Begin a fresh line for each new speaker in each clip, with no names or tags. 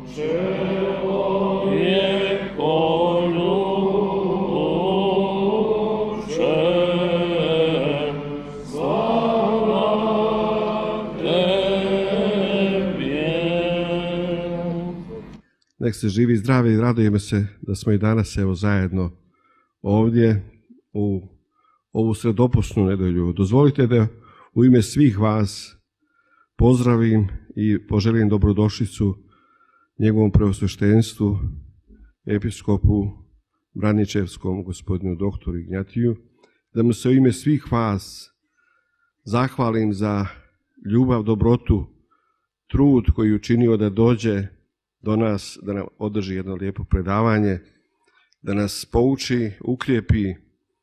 Nek ste živi i zdravi i radujemo se da smo i danas evo zajedno ovdje u ovu sredopusnu nedelju. Dozvolite da u ime svih vas pozdravim i poželim dobrodošlicu njegovom preosveštenstvu, episkopu Braničevskom, gospodinu doktoru Ignjatiju, da mu se u ime svih vas zahvalim za ljubav, dobrotu, trud koji je učinio da dođe do nas, da nam održi jedno lijepo predavanje, da nas pouči, ukrijepi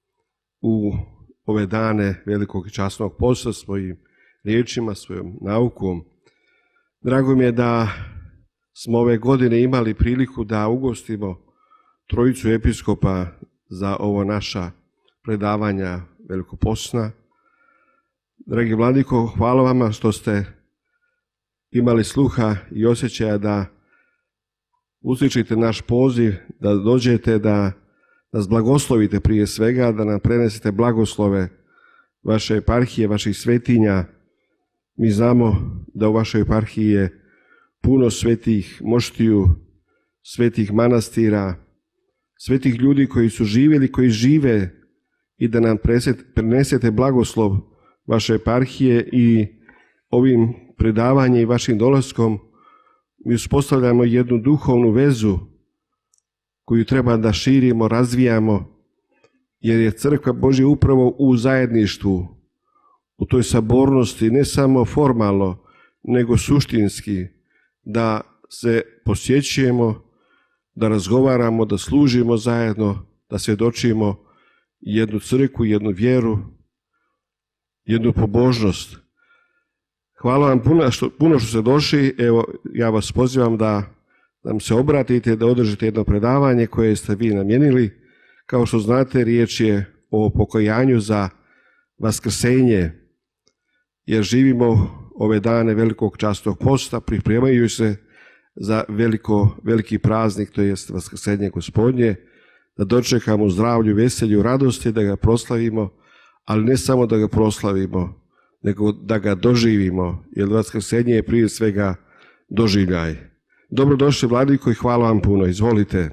u ove dane velikog i časnog posta svojim riječima, svojom naukom. Drago mi je da smo ove godine imali priliku da ugostimo trojicu episkopa za ovo naša predavanja velikopostna. Dragi vladiko, hvala vama što ste imali sluha i osjećaja da uslišite naš poziv, da dođete, da nas blagoslovite prije svega, da nam prenesete blagoslove vaše eparhije, vaših svetinja. Mi znamo da u vašoj eparhiji je puno svetih moštiju, svetih manastira, svetih ljudi koji su živjeli, koji žive, i da nam prenesete blagoslov vaše eparhije i ovim predavanjem i vašim dolaskom mi uspostavljamo jednu duhovnu vezu koju treba da širimo, razvijamo, jer je Crkva Božja upravo u zajedništvu, u toj sabornosti, ne samo formalno, nego suštinski, da se posjećujemo, da razgovaramo, da služimo zajedno, da svjedočimo jednu crkvu, jednu vjeru, jednu pobožnost. Hvala vam puno što ste došli. Evo, ja vas pozivam da nam se obratite, da održite jedno predavanje koje ste vi namijenili. Kao što znate, riječ je o pokajanju za vaskrsenje, jer živimo ove dane velikog časnog posta, pripremajući se za veliki praznik, to jest vaskrsenje Gospodnje, da dočekamo u zdravlju, veselju, radosti, da ga proslavimo, ali ne samo da ga proslavimo, nego da ga doživimo, jer vaskrsenje je prije svega doživljaj. Dobrodošli, vladiko, i hvala vam puno. Izvolite.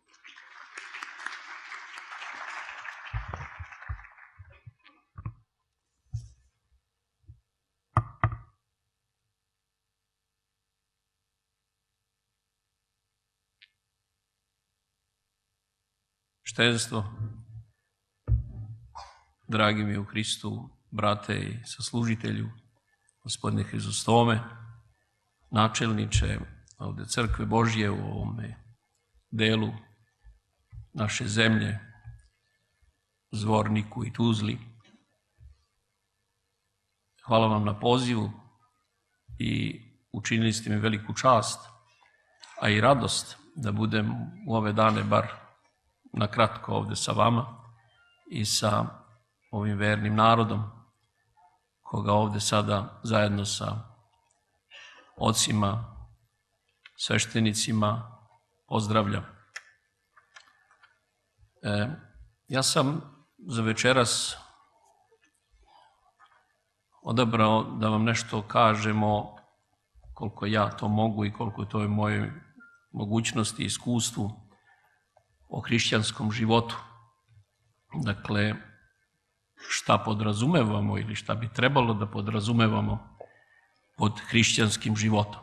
Štenstvo, dragi mi u Hristu, brate i saslužitelju, gospodine Hrizostome, načelniče ovdje Crkve Božje u ovome delu naše zemlje, Zvorniku i Tuzli. Hvala vam na pozivu i učinili ste mi veliku čast, a i radost da budem u ove dane bar na kratko ovdje sa vama i sa ovim vernim narodom, koga ovdje sada zajedno sa ocima, sveštenicima pozdravljam. Ja sam za večeras odabrao da vam nešto kažemo koliko ja to mogu i koliko to je moje mogućnosti i iskustvu o hrišćanskom životu. Dakle, šta podrazumevamo ili šta bi trebalo da podrazumevamo pod hrišćanskim životom.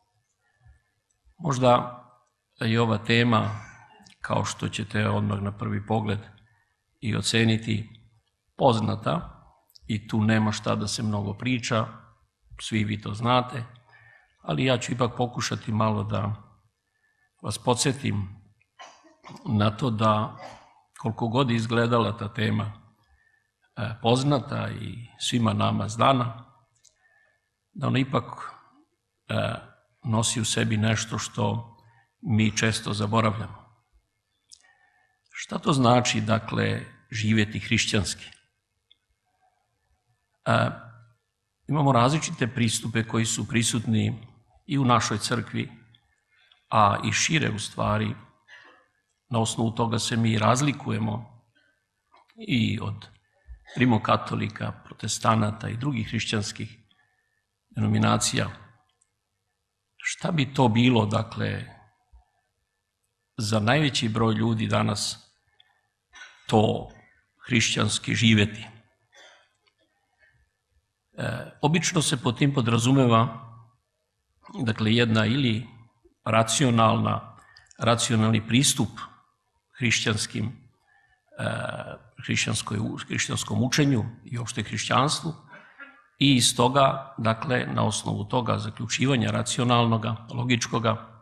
Možda je ova tema, kao što ćete odmah na prvi pogled i oceniti, poznata i tu nema šta da se mnogo priča, svi vi to znate, ali ja ću ipak pokušati malo da vas podsjetim na to da koliko god izgledala ta tema poznata i svima nama znana, da ona ipak nosi u sebi nešto što mi često zaboravljamo. Šta to znači, dakle, živjeti hrišćanski? Imamo različite pristupe koji su prisutni i u našoj crkvi, a i šire u stvari, na osnovu toga se mi razlikujemo i od rimokatolika, protestanata i drugih hrišćanskih denominacija. Šta bi to bilo, dakle, za najveći broj ljudi danas to hrišćanski živjeti? Obično se pod tim podrazumeva, dakle, jedna ili racionalni pristup hrišćanskom učenju i uopšte hrišćanstvu i iz toga, dakle, na osnovu toga zaključivanja racionalnoga, logičkoga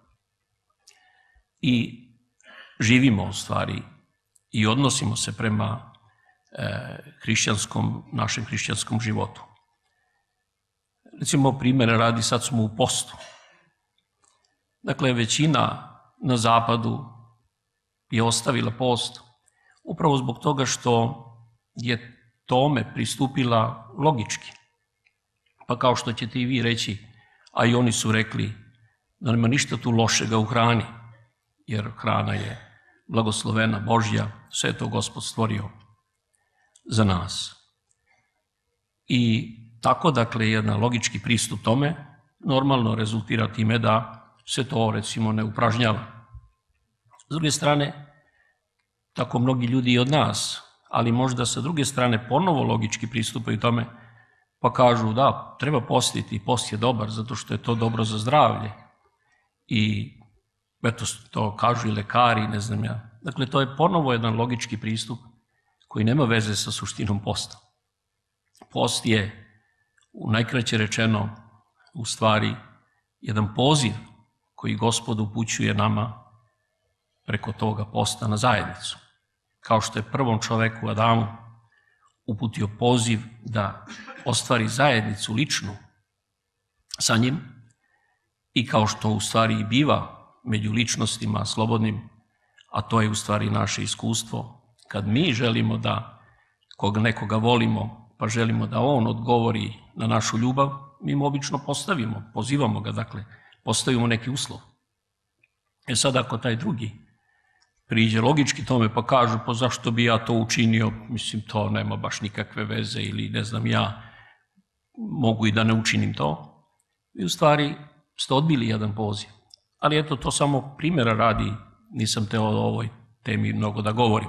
i živimo u stvari i odnosimo se prema našem hrišćanskom životu. Recimo, primjera radi, sad smo u postu. Dakle, većina na zapadu je ostavila post upravo zbog toga što je tome pristupila logički. Pa kao što ćete i vi reći, a i oni su rekli da nema ništa tu lošega u hrani, jer hrana je blagoslovena Božja, sve je to Gospod stvorio za nas. I tako, dakle, jedan logički pristup tome normalno rezultira time da se to, recimo, ne upražnjava. S druge strane, tako mnogi ljudi i od nas, ali možda sa druge strane ponovo logički pristupaju tome, pa kažu da, treba postiti, post je dobar zato što je to dobro za zdravlje. I eto, to kažu i lekari, ne znam ja. Dakle, to je ponovo jedan logički pristup koji nema veze sa suštinom posta. Post je, u najkraće rečeno, u stvari jedan poziv koji Gospod upućuje nama preko toga posta na zajednicu. Kao što je prvom čoveku Adamu uputio poziv da ostvari zajednicu ličnu sa njim i kao što u stvari i biva među ličnostima slobodnim, a to je u stvari naše iskustvo. Kad mi želimo da nekoga volimo, pa želimo da on odgovori na našu ljubav, mi mu obično pozivamo ga, dakle, postavimo neki uslov. Sad ako taj drugi priđe logički tome pa kažu, pa zašto bi ja to učinio, mislim, to nema baš nikakve veze ili ne znam ja, mogu i da ne učinim to. I u stvari ste odbili jedan poziv. Ali eto, to samo primjera radi, nisam teo o ovoj temi mnogo da govorim.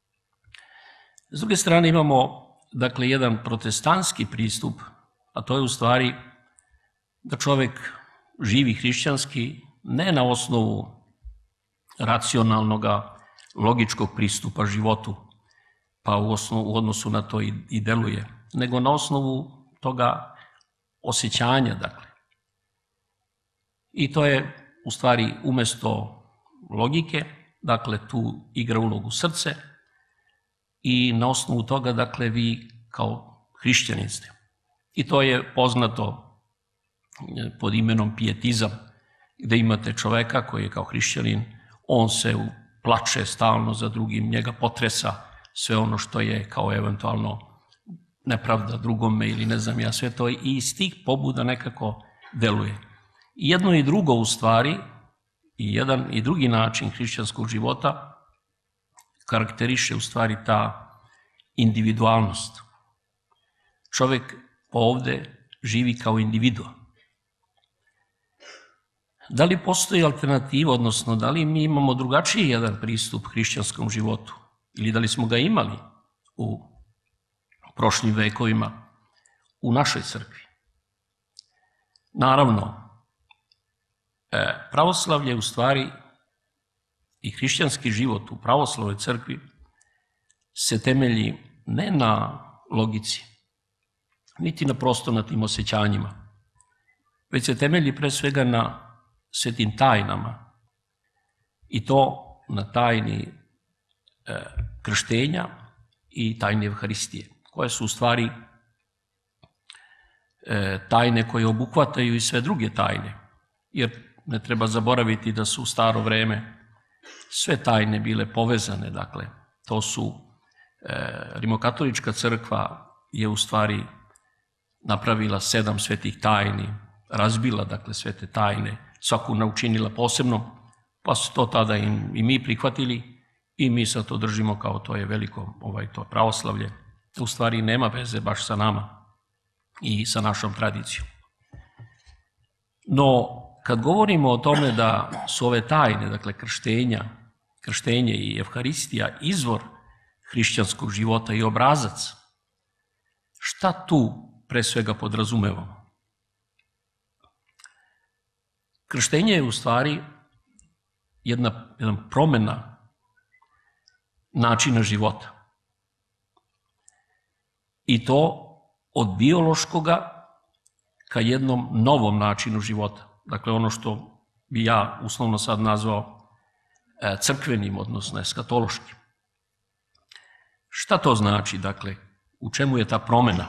S druge strane imamo, dakle, jedan protestantski pristup, a to je u stvari da čovjek živi hrišćanski ne na osnovu racionalnog, logičkog pristupa životu, pa u odnosu na to i deluje, nego na osnovu toga osjećanja, dakle. I to je u stvari umjesto logike, dakle, tu igra ulogu srce i na osnovu toga, dakle, vi kao hrišćanin ste. I to je poznato pod imenom pijetizam, gde imate čoveka koji je kao hrišćanin, on se plače stalno za drugim, njega potresa sve ono što je kao eventualno nepravda drugome ili ne znam ja, sve to i iz tih pobuda nekako deluje. I jedno i drugo u stvari, i jedan i drugi način hrišćanskog života karakteriše u stvari ta individualnost. Čovjek ovde živi kao individua. Da li postoji alternativa, odnosno da li mi imamo drugačiji jedan pristup hrišćanskom životu ili da li smo ga imali u prošlim vekovima u našoj crkvi? Naravno, pravoslavlje u stvari i hrišćanski život u pravoslavnoj crkvi se temelji ne na logici, niti prosto na tim osjećanjima, već se temelji pre svega na svetim tajnama i to na tajni krštenja i tajni Evharistije, koje su u stvari tajne koje obuhvataju i sve druge tajne, jer ne treba zaboraviti da su u staro vreme sve tajne bile povezane, dakle, to su Rimokatolička crkva je u stvari napravila 7 svetih tajni, razbila, dakle, sve te tajne, svaku naučinila posebno Pa su to tada i mi prihvatili i mi sad to držimo kao to je veliko to pravoslavlje. U stvari nema veze baš sa nama i sa našom tradicijom. No, kad govorimo o tome da su ove tajne, dakle krštenje i Evharistija, izvor hrišćanskog života i obrazac, šta tu pre svega podrazumevamo? Krštenje je u stvari jedna promena načina života. I to od biološkoga ka jednom novom načinu života. Dakle, ono što bi ja uslovno sad nazvao crkvenim, odnosno eskatološkim. Šta to znači, dakle, u čemu je ta promena?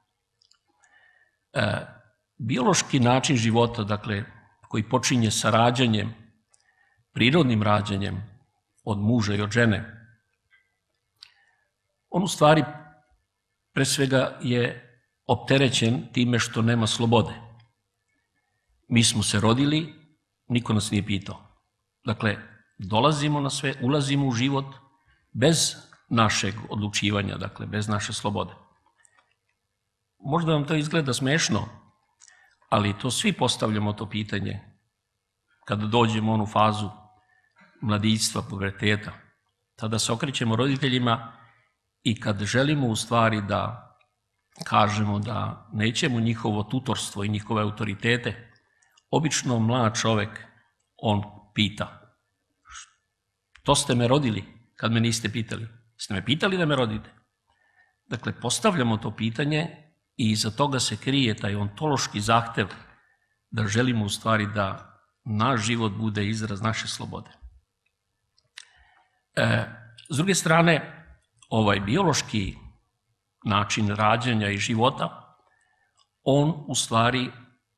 Biološki način života, dakle, koji počinje sa rađanjem, prirodnim rađanjem od muža i od žene, on u stvari pre svega je opterećen time što nema slobode. Mi smo se rodili, niko nas nije pitao. Dakle, dolazimo na sve, ulazimo u život bez našeg odlučivanja, dakle, bez naše slobode. Možda vam to izgleda smešno, ali to svi postavljamo to pitanje kada dođemo u onu fazu mladićstva, puberteta. Tada se okrećemo roditeljima i kad želimo u stvari da kažemo da nećemo njihovo tutorstvo i njihove autoritete, obično mlad čovek, on pita: što ste me rodili kad me niste pitali? Ste me pitali da me rodite? Dakle, postavljamo to pitanje i iza toga se krije taj ontološki zahtev da želimo u stvari da naš život bude izraz naše slobode. S druge strane, ovaj biološki način rađanja i života, on u stvari,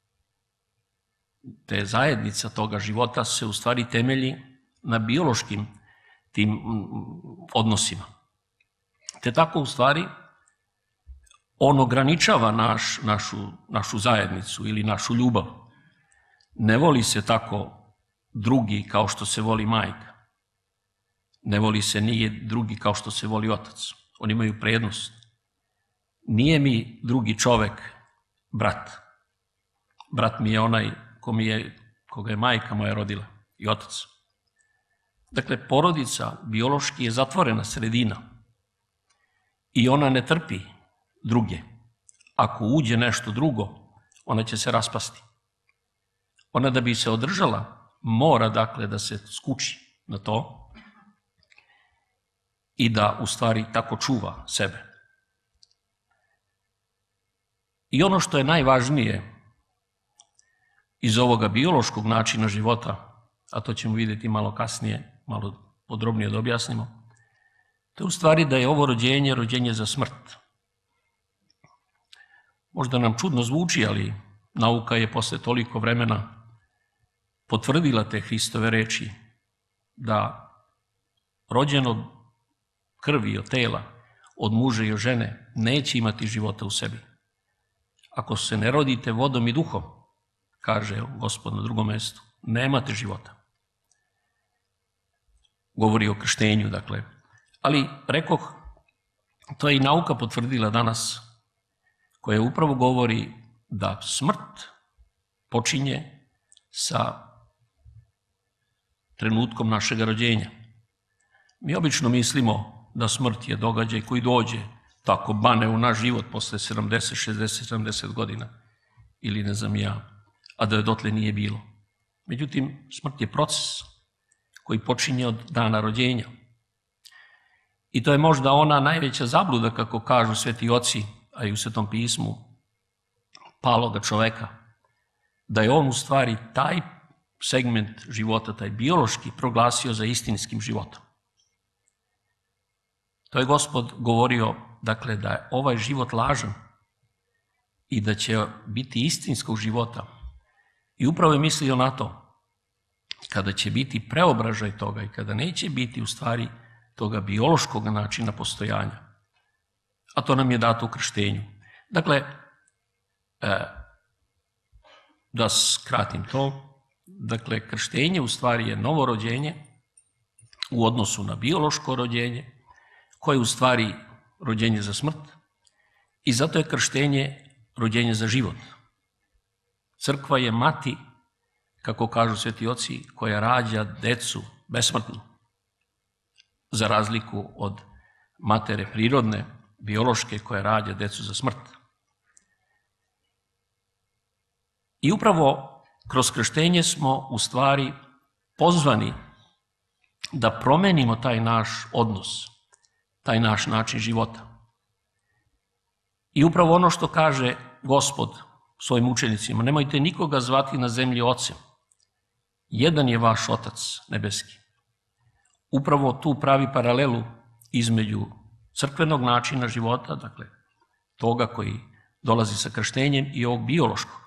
te zajednica toga života se u stvari temelji na biološkim tim odnosima. Te tako u stvari on ograničava našu zajednicu ili našu ljubav. Ne voli se tako drugi kao što se voli majka. Ne voli se nije drugi kao što se voli otac. Oni imaju prednost. Nije mi drugi čovek brat. Brat mi je onaj koga je majka moja rodila i otac. Dakle, porodica biološki je zatvorena sredina i ona ne trpi druge. Ako uđe nešto drugo, ona će se raspasti. Ona da bi se održala, mora dakle da se skuči na to i da u stvari tako čuva sebe. I ono što je najvažnije iz ovoga biološkog načina života, a to ćemo vidjeti malo kasnije, malo podrobnije da objasnimo, to je u stvari da je ovo rođenje za smrt. Možda nam čudno zvuči, ali nauka je posle toliko vremena potvrdila te Hristove reči da rođen od krvi i od tela, od muža i od žene, neće imati života u sebi. Ako se ne rodite vodom i duhom, kaže Gospod na drugom mestu, nemate života. Govori o krštenju, dakle. Ali, rekoh, to je i nauka potvrdila danas, koja upravo govori da smrt počinje sa trenutkom našeg rođenja. Mi obično mislimo da smrt je događaj koji dođe, tako bane u naš život posle 70, 60, 70 godina, ili ne znam ja, a da je dotle nije bilo. Međutim, smrt je proces koji počinje od dana rođenja. I to je možda ona najveća zabluda, kako kažu sveti oci, a i u Svetom pismu, paloga čoveka, da je on u stvari taj segment života, taj biološki, proglasio za istinskim životom. To je Gospod govorio, dakle, da je ovaj život lažan i da će biti istinskog života. I upravo je mislio na to, kada će biti preobražaj toga i kada neće biti u stvari toga biološkog načina postojanja. A to nam je dato u krštenju. Dakle, da skratim to, Dakle, krštenje u stvari je novo rođenje u odnosu na biološko rođenje, koje je u stvari rođenje za smrt i zato je krštenje rođenje za život. Crkva je mati, kako kažu sveti oci, koja rađa decu besmrtno, za razliku od matere prirodne, biološke, koja rađa decu za smrt. I upravo kroz krštenje smo u stvari pozvani da promenimo taj naš odnos, taj naš način života. I upravo ono što kaže Gospod svojim učenicima, nemojte nikoga zvati na zemlji ocem, jedan je vaš Otac nebeski. Upravo tu pravi paralelu između crkvenog načina života, dakle toga koji dolazi sa krštenjem i ovog biološkog.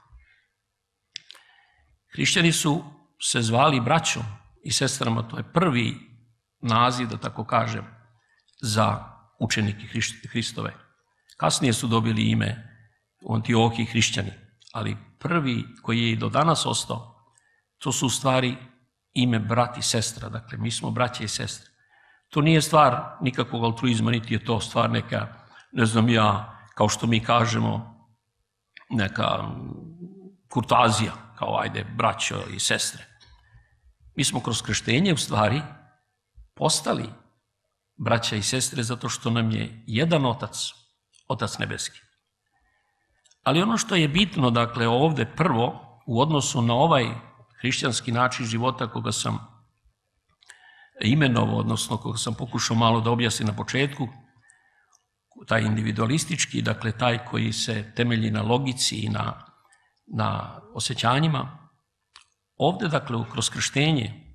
Hrišćani su se zvali braćom i sestrama, to je prvi naziv, da tako kažem, za učenike Hristove. Kasnije su dobili ime u Antiohiji hrišćani, ali prvi koji je i do danas ostao, to su u stvari ime brat i sestra, dakle mi smo braća i sestre. To nije stvar nikakvog altruizma, niti je to stvar neka, ne znam ja, kao što mi kažemo, neka kurtoazija, kao ajde braćo i sestre. Mi smo kroz krštenje u stvari postali braća i sestre zato što nam je jedan Otac, Otac nebeski. Ali ono što je bitno, dakle, ovde prvo, u odnosu na ovaj hrišćanski način života koga sam imenovao, odnosno koga sam pokušao malo da objasnim na početku, taj individualistički, dakle, taj koji se temelji na logici i na osjećanjima, ovde, dakle, kroz krštenje,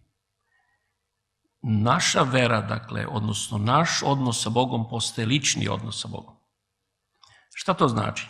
naša vera, dakle, odnosno naš odnos sa Bogom postaje lični odnos sa Bogom. Šta to znači?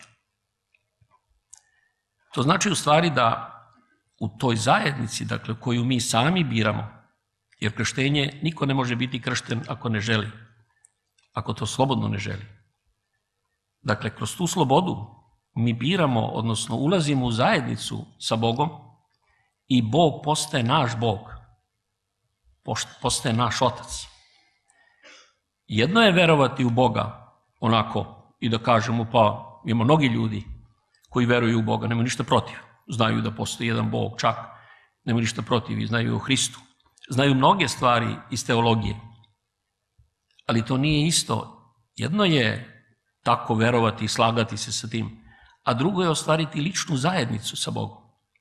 To znači u stvari da u toj zajednici, dakle, koju mi sami biramo, jer krštenje, niko ne može biti kršten ako ne želi, ako to slobodno ne želi. Dakle, kroz tu slobodu mi biramo, odnosno ulazimo u zajednicu sa Bogom i Bog postaje naš Bog, postaje naš Otac. Jedno je verovati u Boga onako i da kažemo, pa ima mnogi ljudi koji veruju u Boga, nemaju ništa protiv, znaju da postoji jedan Bog, čak nemaju ništa protiv i znaju o Hristu. Znaju mnoge stvari iz teologije, ali to nije isto. Jedno je tako verovati i slagati se sa tim, a drugo je ostvariti ličnu zajednicu sa Bogom.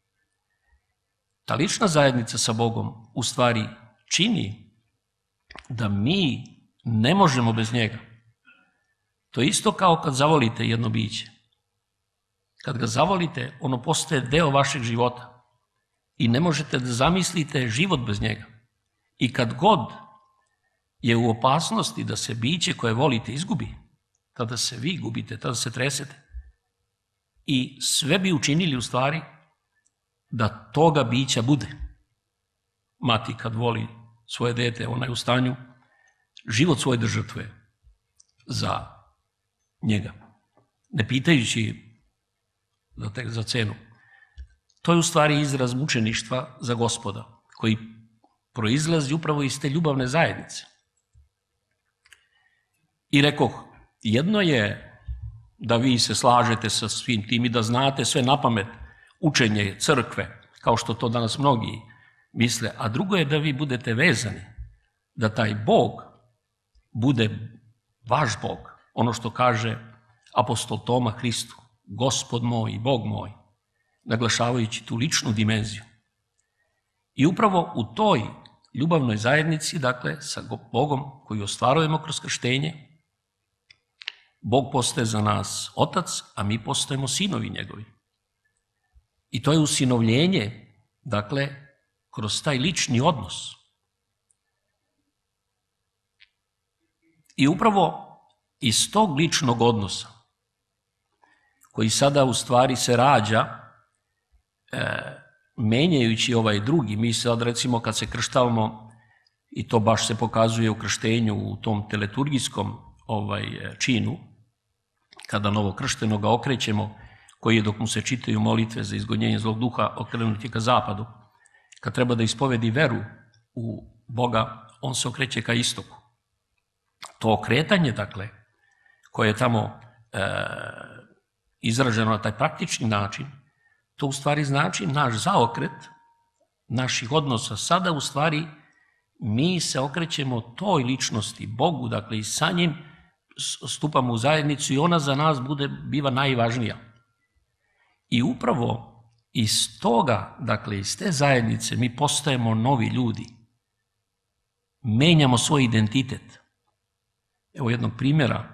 Ta lična zajednica sa Bogom u stvari čini da mi ne možemo bez njega. To je isto kao kad zavolite jedno biće. Kad ga zavolite, ono postaje deo vašeg života i ne možete da zamislite život bez njega. I kad god je u opasnosti da se biće koje volite izgubi, tada se vi gubite, tada se tresete. I sve bi učinili u stvari da toga bića bude. Mati kad voli svoje dete, ona je u stanju život svoj da žrtvuje za njega, ne pitajući za cenu. To je u stvari izraz mučeništva za Gospoda, koji proizlazi upravo iz te ljubavne zajednice. I rekoh, jedno je da vi se slažete sa svim tim i da znate sve napamet učenje crkve, kao što to danas mnogi misle, a drugo je da vi budete vezani, da taj Bog bude vaš Bog, ono što kaže apostol Toma Hristu, Gospod moj i Bog moj, naglašavajući tu ličnu dimenziju. I upravo u toj ljubavnoj zajednici, dakle, sa Bogom koju ostvarujemo kroz krštenje, Bog postaje za nas Otac, a mi postajemo sinovi njegovi. I to je usinovljenje, dakle, kroz taj lični odnos. I upravo iz tog ličnog odnosa, koji sada u stvari se rađa, menjajući ovaj drugi, mi sad recimo kad se krštavamo, i to baš se pokazuje u krštenju u tom teleturgijskom činu, kada novokrštenoga okrećemo, koji je dok mu se čitaju molitve za izgonjenje zlog duha okrenuti ka zapadu, kad treba da ispovedi veru u Boga, on se okreće ka istoku. To okretanje, dakle, koje je tamo izraženo na taj praktični način, to u stvari znači naš zaokret naših odnosa. Sada u stvari mi se okrećemo toj ličnosti, Bogu, dakle, i sa njim stupamo u zajednicu i ona za nas biva najvažnija. I upravo iz toga, dakle, iz te zajednice mi postajemo novi ljudi. Menjamo svoj identitet. Evo jednog primjera.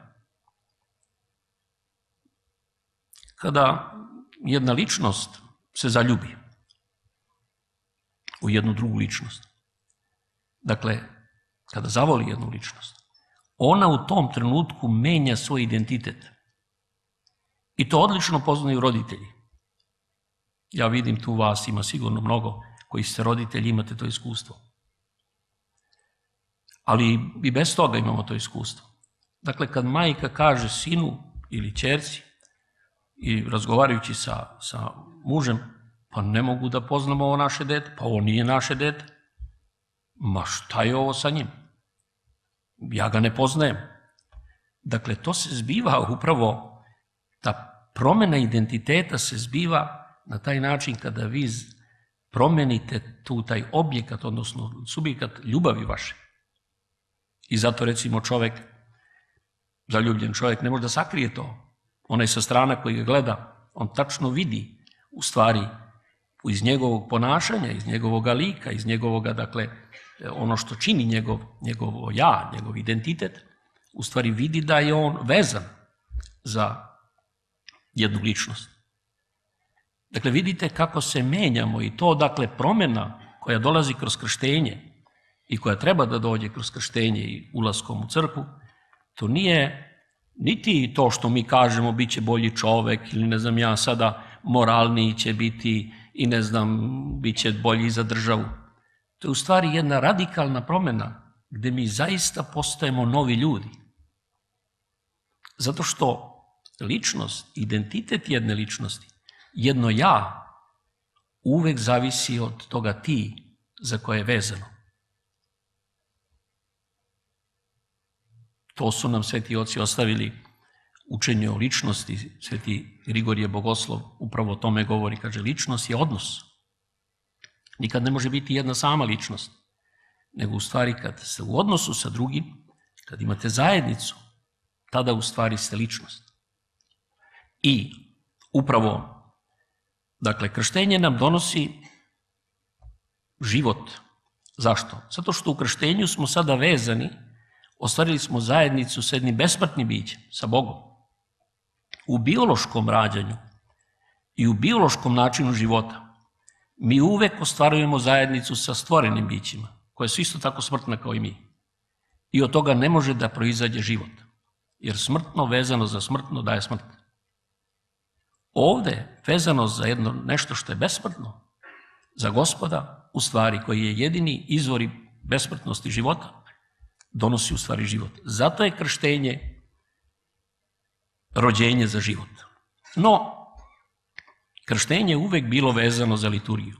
Kada jedna ličnost se zaljubi u jednu drugu ličnost, dakle, kada zavoli jednu ličnost, ona u tom trenutku menja svoj identitet. I to odlično poznaju roditelji. Ja vidim tu vas, ima sigurno mnogo koji ste roditelji, imate to iskustvo. Ali i bez toga imamo to iskustvo. Dakle, kad majka kaže sinu ili ćerci, i razgovarajući sa mužem, pa ne mogu da poznamo ovo naše dete, pa ovo nije naše dete. Ma šta je ovo sa njim? Ja ga ne poznajem. Dakle, to se zbiva upravo, ta promjena identiteta se zbiva na taj način kada vi promenite taj objekat, odnosno subjekat ljubavi vaše. I zato recimo čovjek, zaljubljen čovjek, ne može da sakrije to. Onaj sa strane koji ga gleda, on tačno vidi u stvari iz njegovog ponašanja, iz njegovog lika, iz njegovog, dakle, ono što čini njegovo ja, njegov identitet, u stvari vidi da je on vezan za jednu ličnost. Dakle, vidite kako se menjamo i to, dakle, promjena koja dolazi kroz krštenje i koja treba da dođe kroz krštenje i ulaskom u crkvu, to nije niti to što mi kažemo bit će bolji čovek ili ne znam ja sada moralniji će biti i ne znam bit će bolji za državu. To je u stvari jedna radikalna promjena gdje mi zaista postajemo novi ljudi. Zato što ličnost, identitet jedne ličnosti, jedno ja, uvek zavisi od toga ti za koje je vezano. To su nam sveti oci ostavili učenje o ličnosti. Sveti Grigorije Bogoslov upravo o tome govori. Kaže, ličnost je odnos. Nikad ne može biti jedna sama ličnost. Nego u stvari kad ste u odnosu sa drugim, kad imate zajednicu, tada u stvari ste ličnost. I upravo, dakle, krštenje nam donosi život. Zašto? Zato što u krštenju smo sada vezani, ostvarili smo zajednicu sa jednim besmrtnim bićem, sa Bogom. U biološkom rađanju i u biološkom načinu života mi uvek ostvarujemo zajednicu sa stvorenim bićima, koje su isto tako smrtne kao i mi. I od toga ne može da proizađe život, jer smrtno vezano za smrtno daje smrt. Ovde, vezano za nešto što je besmrtno, za Gospoda, u stvari koji je jedini izvor besmrtnosti života, donosi u stvari život. Zato je krštenje rođenje za život. No, krštenje je uvek bilo vezano za liturgiju.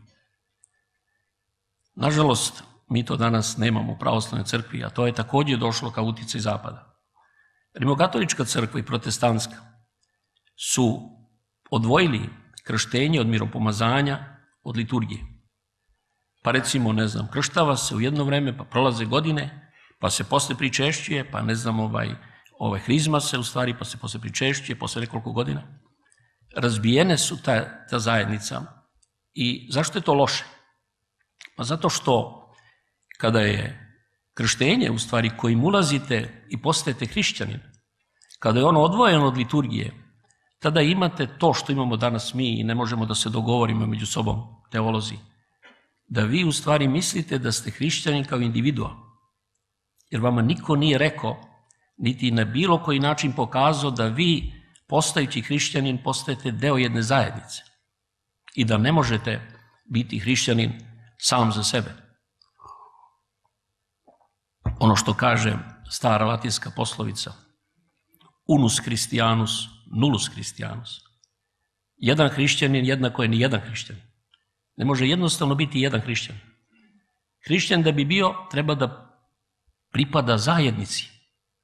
Nažalost, mi to danas nemamo u pravoslavnoj crkvi, a to je također došlo kao uticaj zapada. Rimokatolička crkva i protestantska su odvojili krštenje od miropomazanja od liturgije. Pa recimo, ne znam, krštava se u jedno vreme, pa prolaze godine, pa se posle pričešćuje, pa ne znam, hrizma se u stvari, pa se posle pričešćuje, posle nekoliko godina. Razbijene su ta zajednica. I zašto je to loše? Pa zato što kada je krštenje, u stvari, kojim ulazite i postajete hrišćanin, kada je ono odvojeno od liturgije, tada imate to što imamo danas mi i ne možemo da se dogovorimo među sobom, teolozi, da vi u stvari mislite da ste hrišćanin kao individua. Jer vama niko nije rekao, niti na bilo koji način pokazao da vi, postajući hrišćanin, postajete deo jedne zajednice i da ne možete biti hrišćanin sam za sebe. Ono što kaže stara latinska poslovica, unus Christianus, nullus Christianus. Jedan hrišćanin jednako je ni jedan hrišćanin. Ne može jednostavno biti jedan hrišćan. Hrišćan da bi bio, treba da pripada zajednici.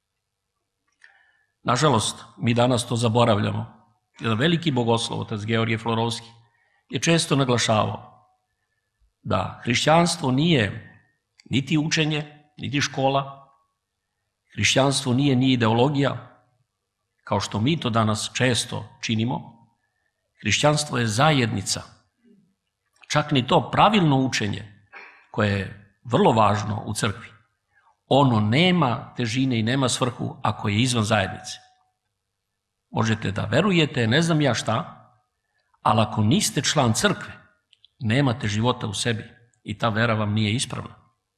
Nažalost, mi danas to zaboravljamo. Jedan veliki bogoslov, otac Georgije Florovski, je često naglašavao da hrišćanstvo nije niti učenje, niti škola, hrišćanstvo nije ni ideologija, kao što mi to danas često činimo. Hrišćanstvo je zajednica. Čak ni to pravilno učenje, koje je vrlo važno u crkvi, ono nema težine i nema svrhu ako je izvan zajednice. Možete da verujete, ne znam ja šta, ali ako niste član crkve, nemate života u sebi i ta vera vam nije ispravna.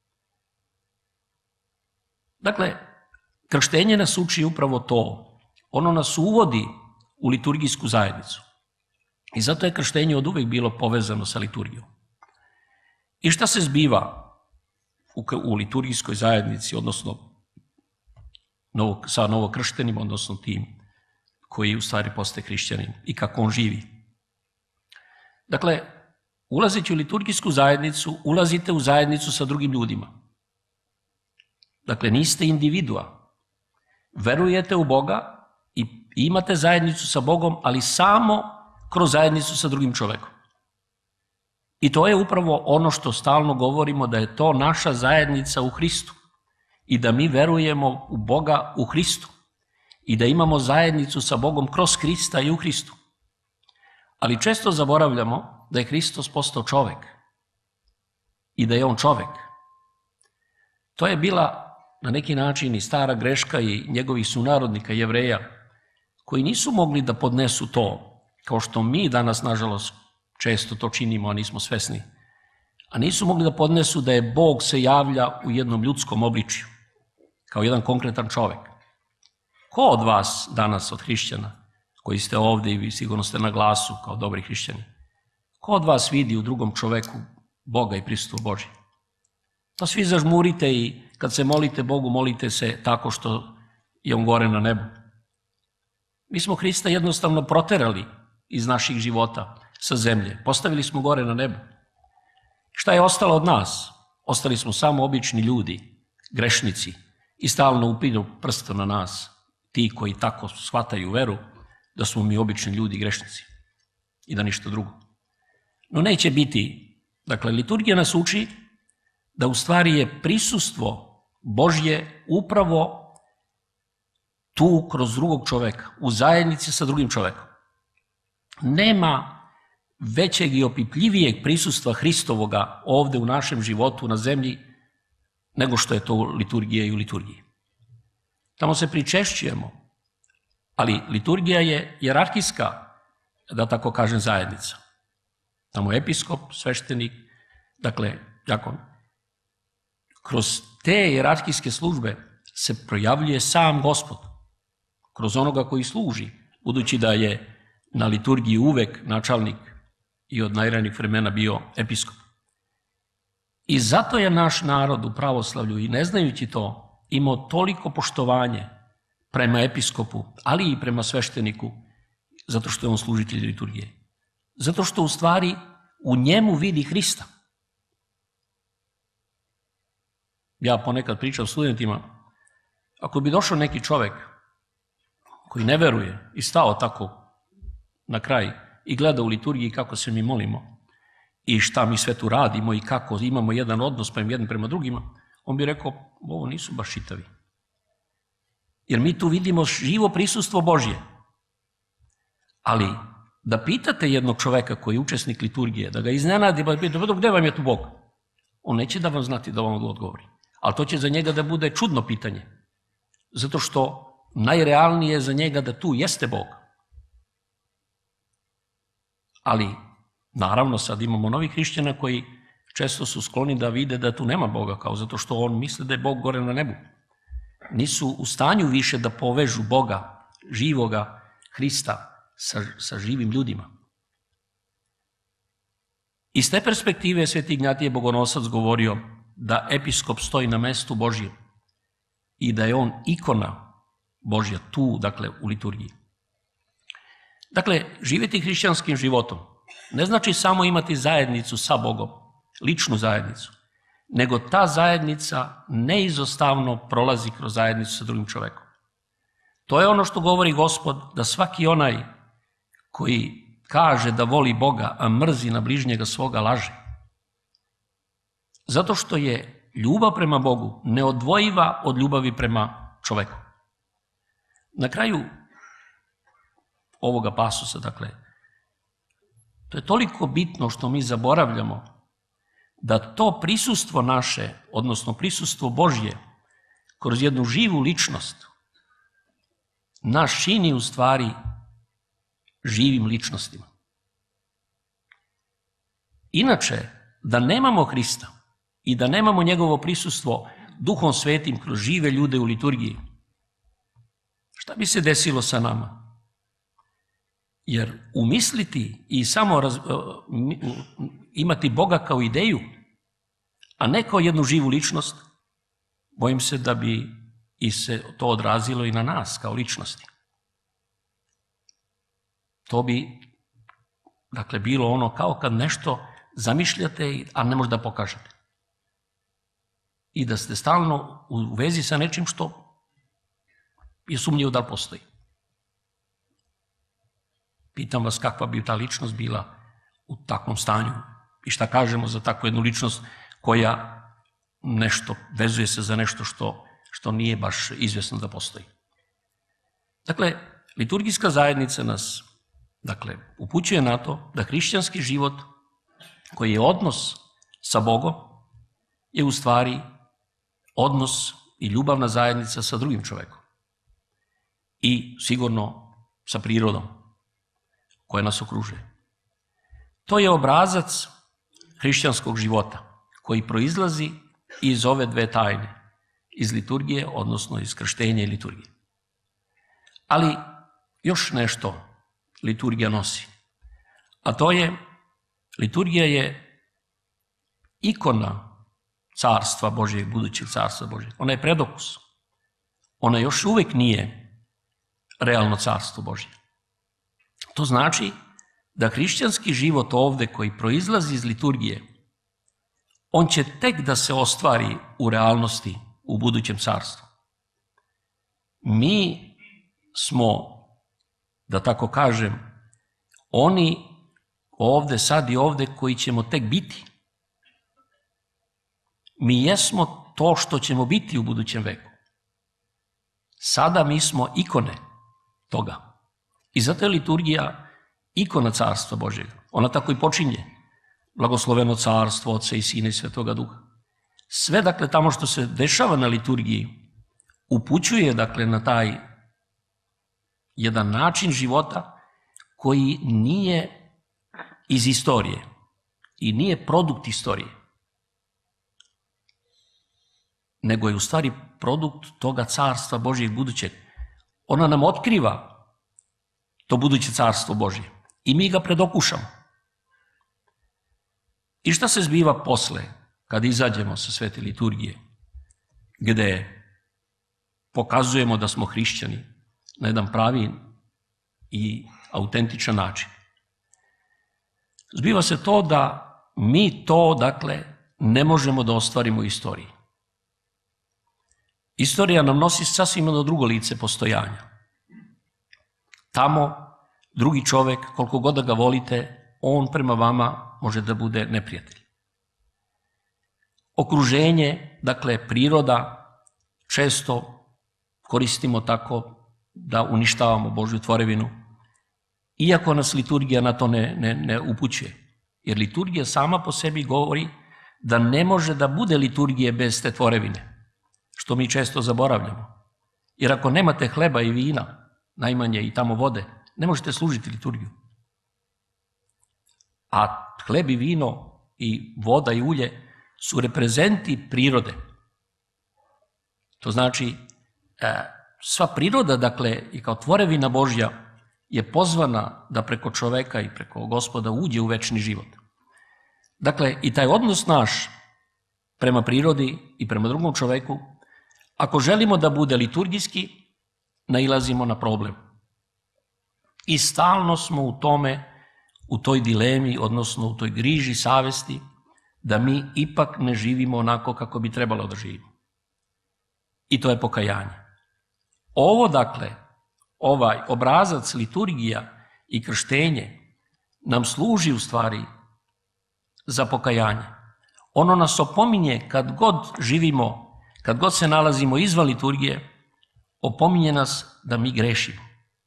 Dakle, krštenje nas uči upravo to. Ono nas uvodi u liturgijsku zajednicu. I zato je krštenje od uvek bilo povezano sa liturgijom. I šta se zbiva u liturgijskoj zajednici, odnosno sa novokrštenim, odnosno tim koji u stvari postaje hrišćanin i kako on živi. Dakle, ulazeći u liturgijsku zajednicu, ulazite u zajednicu sa drugim ljudima. Dakle, niste individua. Verujete u Boga i imate zajednicu sa Bogom, ali samo kroz zajednicu sa drugim čovekom. I to je upravo ono što stalno govorimo, da je to naša zajednica u Hristu i da mi verujemo u Boga u Hristu i da imamo zajednicu sa Bogom kroz Hrista i u Hristu. Ali često zaboravljamo da je Hristos postao čovek i da je on čovek. To je bila na neki način i stara greška i njegovih sunarodnika, Jevreja, koji nisu mogli da podnesu to, kao što mi danas, nažalost, često to činimo, a nismo svesni. A nisu mogli da podnesu da je Bog se javlja u jednom ljudskom obličju, kao jedan konkretan čovek. Ko od vas danas, od hrišćana, koji ste ovde i vi sigurno ste na glasu kao dobri hrišćani, ko od vas vidi u drugom čoveku Boga i prisustvo Božje? Pa svi zažmurite i kad se molite Bogu, molite se tako što je on gore na nebu. Mi smo Hrista jednostavno proterali iz naših života sa zemlje. Postavili smo gore na nebu. Šta je ostalo od nas? Ostali smo samo obični ljudi, grešnici i stalno upinju prstom na nas, ti koji tako shvataju veru, da smo mi obični ljudi i grešnici i da ništa drugo. No neće biti. Dakle, liturgija nas uči da u stvari je prisustvo Božje upravo tu kroz drugog čoveka, u zajednici sa drugim čovekom. Nema većeg i opipljivijeg prisustva Hristovoga ovde u našem životu na zemlji nego što je to liturgija i u liturgiji. Tamo se pričešćujemo, ali liturgija je hijerarhijska, da tako kažem, zajednica. Tamo je episkop, sveštenik, dakle, jakon. Kroz te hijerarhijske službe se projavljuje sam Gospod, kroz onoga koji služi, budući da je na liturgiji uvek načelnik i od najranijih vremena bio episkop. I zato je naš narod u pravoslavlju, i ne znajući to, imao toliko poštovanje prema episkopu, ali i prema svešteniku, zato što je on služitelj liturgije. Zato što u stvari u njemu vidi Hrista. Ja ponekad pričam studentima, ako bi došao neki čovek koji ne veruje i stao tako na kraj i gleda u liturgiji kako se mi molimo i šta mi sve tu radimo i kako imamo jedan odnos jedan prema drugima, on bi rekao, ovo nisu baš čitavi. Jer mi tu vidimo živo prisustvo Božje. Ali da pitate jednog čoveka koji je učesnik liturgije, da ga iznenadi, pa pitate, gde vam je tu Bog? On neće da vam znati da vam odgovori. Ali to će za njega da bude čudno pitanje. Zato što najrealnije je za njega da tu jeste Bog. Ali, naravno, sad imamo novih hrišćana koji često su skloni da vide da tu nema Boga, kao zato što on misli da je Bog gore na nebu. Nisu u stanju više da povežu Boga, živoga Hrista sa živim ljudima. Iz te perspektive Sveti Ignjatije Bogonosac govorio da episkop stoji na mestu Božjem i da je on ikona Božja tu, dakle, u liturgiji. Dakle, živjeti hrišćanskim životom ne znači samo imati zajednicu sa Bogom, ličnu zajednicu, nego ta zajednica neizostavno prolazi kroz zajednicu sa drugim čovekom. To je ono što govori Gospod, da svaki onaj koji kaže da voli Boga, a mrzi na bližnjega svoga, laže. Zato što je ljubav prema Bogu neodvojiva od ljubavi prema čoveku. Na kraju ovoga pasusa, dakle, to je toliko bitno što mi zaboravljamo da to prisustvo naše, odnosno prisustvo Božje, kroz jednu živu ličnost, nas čini u stvari živim ličnostima. Inače, da nemamo Hrista i da nemamo njegovo prisustvo Duhom Svetim kroz žive ljude u liturgiji, šta bi se desilo sa nama? Jer umisliti i samo imati Boga kao ideju, a ne kao jednu živu ličnost, bojim se da bi i se to odrazilo i na nas kao ličnosti. To bi, dakle, bilo ono kao kad nešto zamišljate, a ne možete da pokažete. I da ste stalno u vezi sa nečim što je sumnjivo da li postoji. Pitam vas kakva bi ta ličnost bila u takvom stanju i šta kažemo za takvu jednu ličnost koja nešto vezuje se za nešto što nije baš izvjesno da postoji. Dakle, liturgijska zajednica nas, dakle, upućuje na to da hrišćanski život, koji je odnos sa Bogom, je u stvari odnos i ljubavna zajednica sa drugim čovekom. I sigurno sa prirodom koja nas okružuje. To je obrazac hrišćanskog života koji proizlazi iz ove dve tajne, iz liturgije, odnosno iz krštenja i liturgije. Ali još nešto liturgija nosi, a to je, liturgija je ikona carstva Božjeg, budućeg carstva Božjeg. Ona je predokus. Ona još uvijek nije realno carstvo Božje. To znači da hrišćanski život ovde koji proizlazi iz liturgije, on će tek da se ostvari u realnosti u budućem carstvu. Mi smo, da tako kažem, oni ovde, sad i ovde koji ćemo tek biti. Mi jesmo to što ćemo biti u budućem veku. Sada mi smo ikone toga. I zato je liturgija ikona carstva Božjeg. Ona tako i počinje. Blagosloveno carstvo Otca i Sina i Svetoga Duha. Sve, dakle, tamo što se dešava na liturgiji upućuje, dakle, na taj jedan način života koji nije iz istorije i nije produkt istorije, nego je u stvari produkt toga carstva Božjeg budućeg. Ona nam otkriva to buduće carstvo Božje i mi ga predokušamo. I šta se zbiva posle, kad izađemo sa svete liturgije, gde pokazujemo da smo hrišćani na jedan pravi i autentičan način? Zbiva se to da mi to, dakle, ne možemo da ostvarimo u istoriji. Istorija nam nosi sasvim jedno drugo lice postojanja. Tamo drugi čovek, koliko god da ga volite, on prema vama može da bude neprijatelj. Okruženje, dakle, priroda, često koristimo tako da uništavamo Božju tvorevinu, iako nas liturgija na to ne upućuje. Jer liturgija sama po sebi govori da ne može da bude liturgije bez te tvorevine, što mi često zaboravljamo. Jer ako nemate hleba i vina, najmanje i tamo vode, ne možete služiti liturgiju. A hleb i vino i voda i ulje su reprezenti prirode. To znači, sva priroda, dakle, i kao tvorevina Božja je pozvana da preko čoveka i preko Gospoda uđe u večni život. Dakle, i taj odnos naš prema prirodi i prema drugom čoveku, ako želimo da bude liturgijski, nailazimo na problem. I stalno smo u tome u toj dilemi, odnosno u toj griži savesti, da mi ipak ne živimo onako kako bi trebalo da živimo. I to je pokajanje. Ovo, dakle, ovaj obrazac, liturgija i krštenje nam služi u stvari za pokajanje. Ono nas opominje kad god živimo, kad god se nalazimo izvan liturgije, opominje nas da mi grešimo.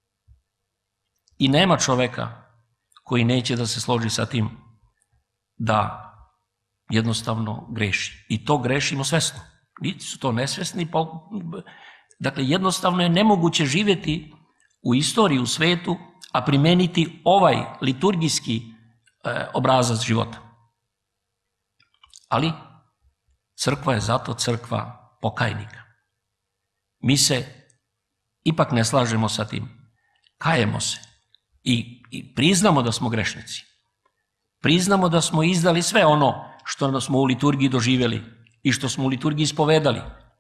I nema čoveka koji neće da se složi sa tim da jednostavno greši. I to grešimo svesno. Niti su to nesvesni. Dakle, jednostavno je nemoguće živjeti u istoriji, u svetu, a primeniti ovaj liturgijski obrazac života. Ali crkva je zato crkva pokajnika. Mi se ipak ne slažemo sa tim. Kajemo se i priznamo da smo grešnici. Priznamo da smo izdali sve ono što smo u liturgiji doživjeli i što smo u liturgiji ispovedali.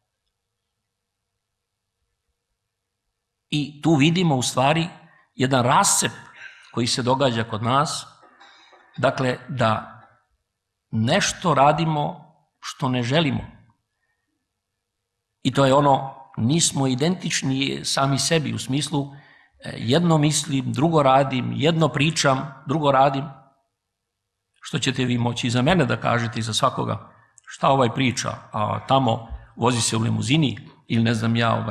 I tu vidimo u stvari jedan rascep koji se događa kod nas, dakle da nešto radimo što ne želimo. I to je ono, nismo identični sami sebi u smislu jedno mislim, drugo radim, jedno pričam, drugo radim. Što ćete vi moći za mene da kažete i za svakoga? Šta ovaj priča, a tamo vozi se u limuzini ili ne znam ja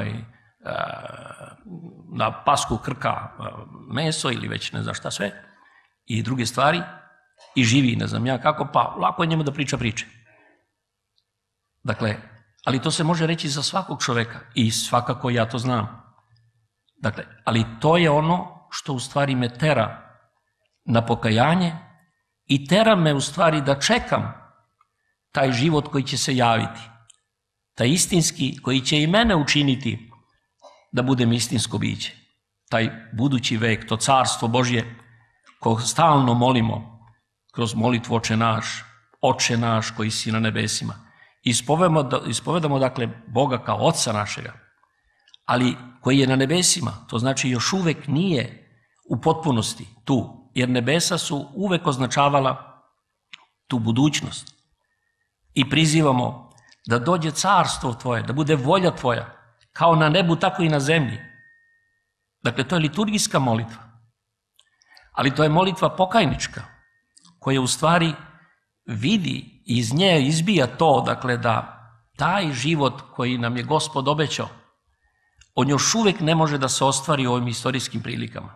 na pasku krka meso ili već ne znam šta sve i druge stvari i živi ne znam ja kako, pa lako je njemu da priča priče. Dakle, ali to se može reći za svakog čoveka i svakako ja to znam. Dakle, ali to je ono što u stvari me tera na pokajanje i tera me u stvari da čekam taj život koji će se javiti, taj istinski koji će i mene učiniti da budem istinsko biće. Taj budući vek, to carstvo Božje koje stalno molimo kroz molitvu Oče naš koji si na nebesima. Ispovedamo dakle Boga kao Oca našega, ali koji je na nebesima, to znači još uvek nije u potpunosti tu, jer nebesa su uvek označavala tu budućnost. I prizivamo da dođe carstvo Tvoje, da bude volja Tvoja, kao na nebu, tako i na zemlji. Dakle, to je liturgijska molitva, ali to je molitva pokajnička, koja u stvari vidi i iz nje izbija to, dakle, da taj život koji nam je Gospod obećao, on još uvek ne može da se ostvari u ovim istorijskim prilikama.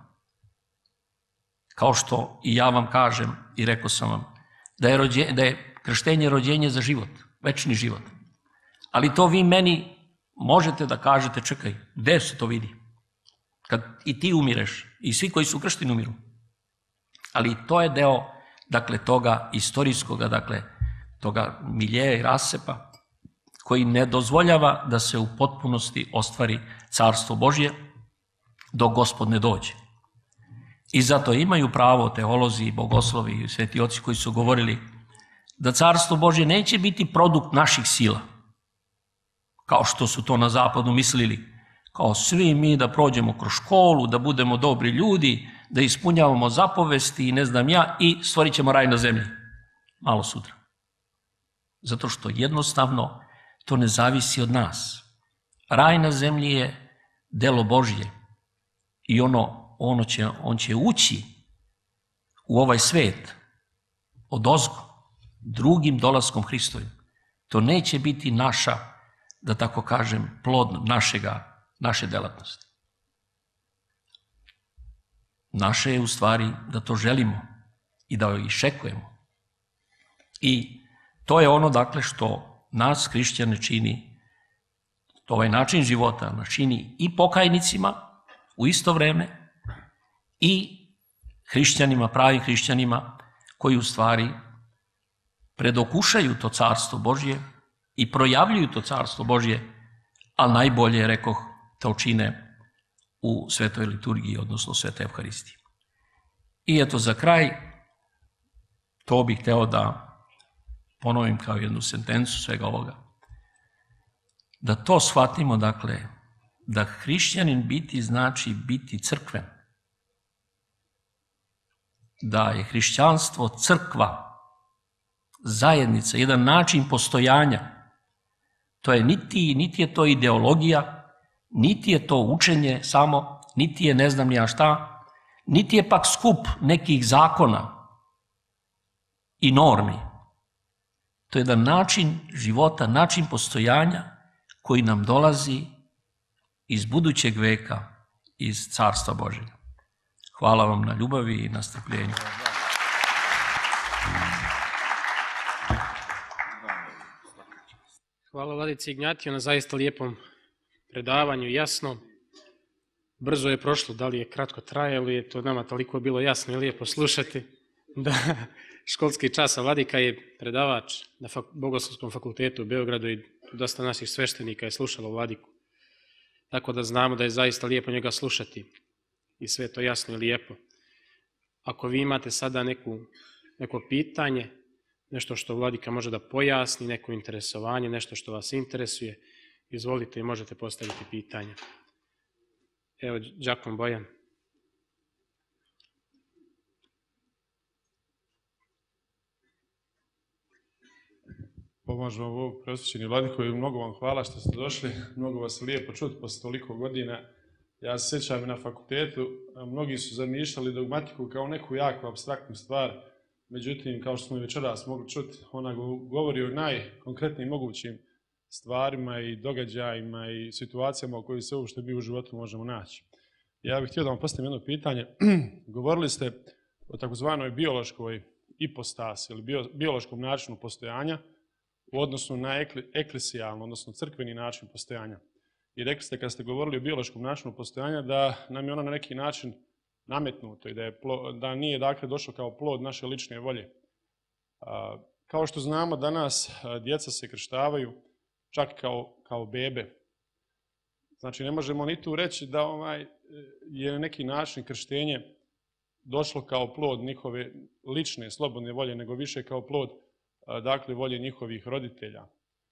Kao što i ja vam kažem i rekao sam vam, da je krštenje rođenje za život, večni život. Ali to vi meni možete da kažete, čekaj, gde se to vidi? Kad i ti umireš i svi koji su kršteni umiru. Ali to je deo, dakle, toga istorijskoga, dakle, toga miljeja i rasepa, koji ne dozvoljava da se u potpunosti ostvari carstvo Božje dok Gospod ne dođe. I zato imaju pravo teolozi, bogoslovi i sveti oci koji su govorili da carstvo Božje neće biti produkt naših sila, kao što su to na zapadu mislili, kao svi mi da prođemo kroz školu, da budemo dobri ljudi, da ispunjavamo zapovesti i ne znam ja i stvorit ćemo raj na zemlji. Malo sutra. Zato što jednostavno to ne zavisi od nas. Raj na zemlji je delo Božje i on će ući u ovaj svet odozgo, drugim dolaskom Hristovim. To neće biti naša, da tako kažem, plod naše delatnosti. Naše je u stvari da to želimo i da iščekujemo. I to je ono, dakle, što nas hrišćane čini, ovaj način života nas čini i pokajnicima u isto vreme i hrišćanima, pravim hrišćanima koji u stvari predokušaju to carstvo Božje i projavljuju to carstvo Božje, ali najbolje, rekoh, to čine u svetoj liturgiji, odnosno svetoj Evharistiji. I eto, za kraj, to bih hteo da ponovim kao jednu sentencu svega ovoga, da to shvatimo, dakle, da hrišćanin biti znači biti crkven. da je hrišćanstvo crkva, zajednica, jedan način postojanja. To je niti je to ideologija, niti je to učenje samo, niti je ne znam ni ja šta, niti je pak skup nekih zakona i normi. To je jedan način života, način postojanja koji nam dolazi iz budućeg veka, iz Carstva Božjega. Hvala vam na ljubavi i na strpljenju.
Hvala Vladici Ignjatiju na zaista lijepom predavanju, jasno. Brzo je prošlo, da li je kratko trajalo ili je to nama toliko bilo jasno i lijepo slušati. Da, školski čas, a Vladika je predavač na Bogoslovskom fakultetu u Beogradu i dosta naših sveštenika je slušalo Vladiku. Tako da znamo da je zaista lijepo njega slušati i sve to jasno i lijepo. Ako vi imate sada neko pitanje, nešto što Vladika može da pojasni, neko interesovanje, nešto što vas interesuje, izvolite i možete postaviti pitanje. Evo, đakon Bojan.
Pomažemo Bog, prosvećeni Vladiko, i mnogo vam hvala što ste došli, mnogo vas je lijepo čuti posle toliko godina. Ja se sjećam i na fakultetu, mnogi su zamišljali dogmatiku kao neku jako apstraktnu stvar, međutim, kao što smo i večeras mogli čuti, ona govori o najkonkretnijim mogućim stvarima i događajima i situacijama u kojoj se uopšte mi u životu možemo naći. Ja bih htio da vam postavim jedno pitanje. Govorili ste o takozvanoj biološkoj ipostasi ili biološkom načinu postojanja u odnosu na eklesijalno, odnosno crkveni način postojanja. I rekli ste kad ste govorili o biološkom načinu postojanja da nam je ono na neki način nametnuto i da nije dakle došlo kao plod naše lične volje. Kao što znamo, danas djeca se krštavaju čak kao bebe. Znači ne možemo ni tu reći da je na neki način krštenje došlo kao plod njihove lične, slobodne volje, nego više kao plod dakle volje njihovih roditelja.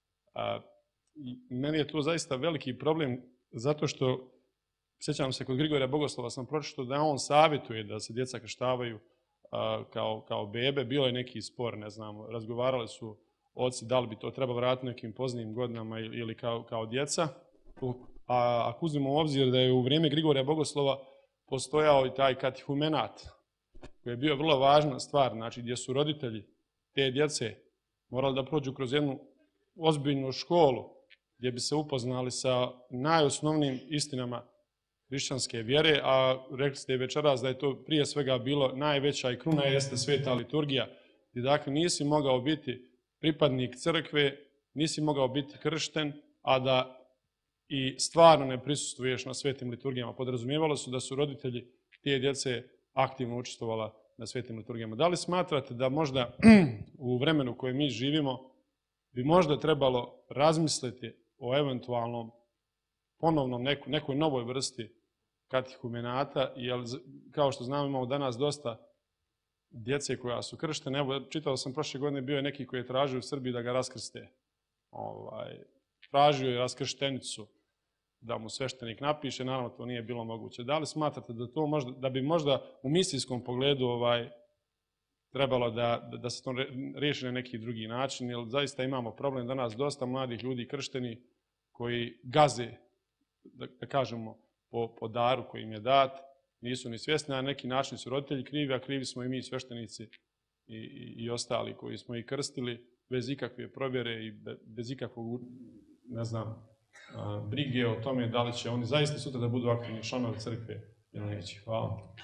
Meni je to zaista veliki problem, zato što, sjećam se, kod Grigorija Bogoslova sam pročitao da on savjetuje da se djeca krštavaju kao bebe. Bilo je neki spor, ne znam, razgovarali su oci da li bi to trebalo vratiti nekim poznijim godinama ili kao djeca. A ako uzmemo u obzir da je u vrijeme Grigorija Bogoslova postojao i taj katehumenat, koji je bio vrlo važna stvar, znači gdje su roditelji te djece morali da prođu kroz jednu ozbiljnu školu gdje bi se upoznali sa najosnovnijim istinama hrišćanske vjere, a rekli ste večeras da je to prije svega bilo najveća i kruna jeste sveta liturgija, gdje dakle nisi mogao biti pripadnik crkve, nisi mogao biti kršten, a da i stvarno ne prisustvuješ na svetim liturgijama. Podrazumijevalo su da su roditelji te djece aktivno učestvovala na svetim liturgijama. Da li smatrate da možda u vremenu u kojem mi živimo bi možda trebalo razmisliti o eventualnom ponovnom nekoj novoj vrsti katehumenata, jer kao što znamo imamo danas dosta djece koja su krštene. Evo, čitao sam prošle godine, bio je neki koji je tražio u Srbiji da ga raskrste. Tražio je raskrštenicu da mu sveštenik napiše, naravno to nije bilo moguće. Da li smatrate da bi možda u misijskom pogledu trebalo da se to riješi na neki drugi način, jer zaista imamo problem danas dosta mladih ljudi kršteni koji gaze, da kažemo, po daru koji im je dat, nisu ni svjesni, a na neki način su roditelji krivi, a krivi smo i mi sveštenici i ostali koji smo ih krstili bez ikakve provjere i bez ikakvog, ne znam, brige o tome da li će oni zaista sutra da budu aktivni članovi crkve ili neće. Hvala.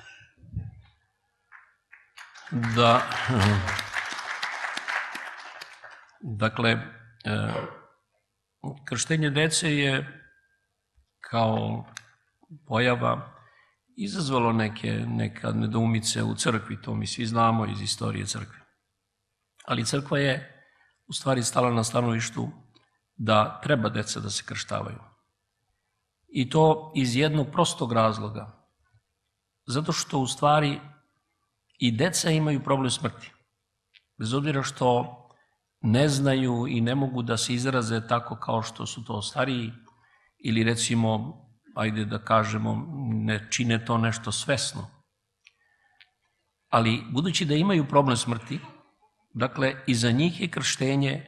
Da, dakle, krštenje dece je kao pojava izazvalo neka nedoumice u crkvi, to mi svi znamo iz istorije crkve. Ali crkva je u stvari stala na stanovištu da treba deca da se krštavaju. I to iz jednog prostog razloga. Zato što u stvari i deca imaju problem smrti. Bez obzira što ne znaju i ne mogu da se izraze tako kao što su to stariji ili recimo, ajde da kažemo, ne čine to nešto svesno. Ali budući da imaju problem smrti, dakle, i za njih je krštenje,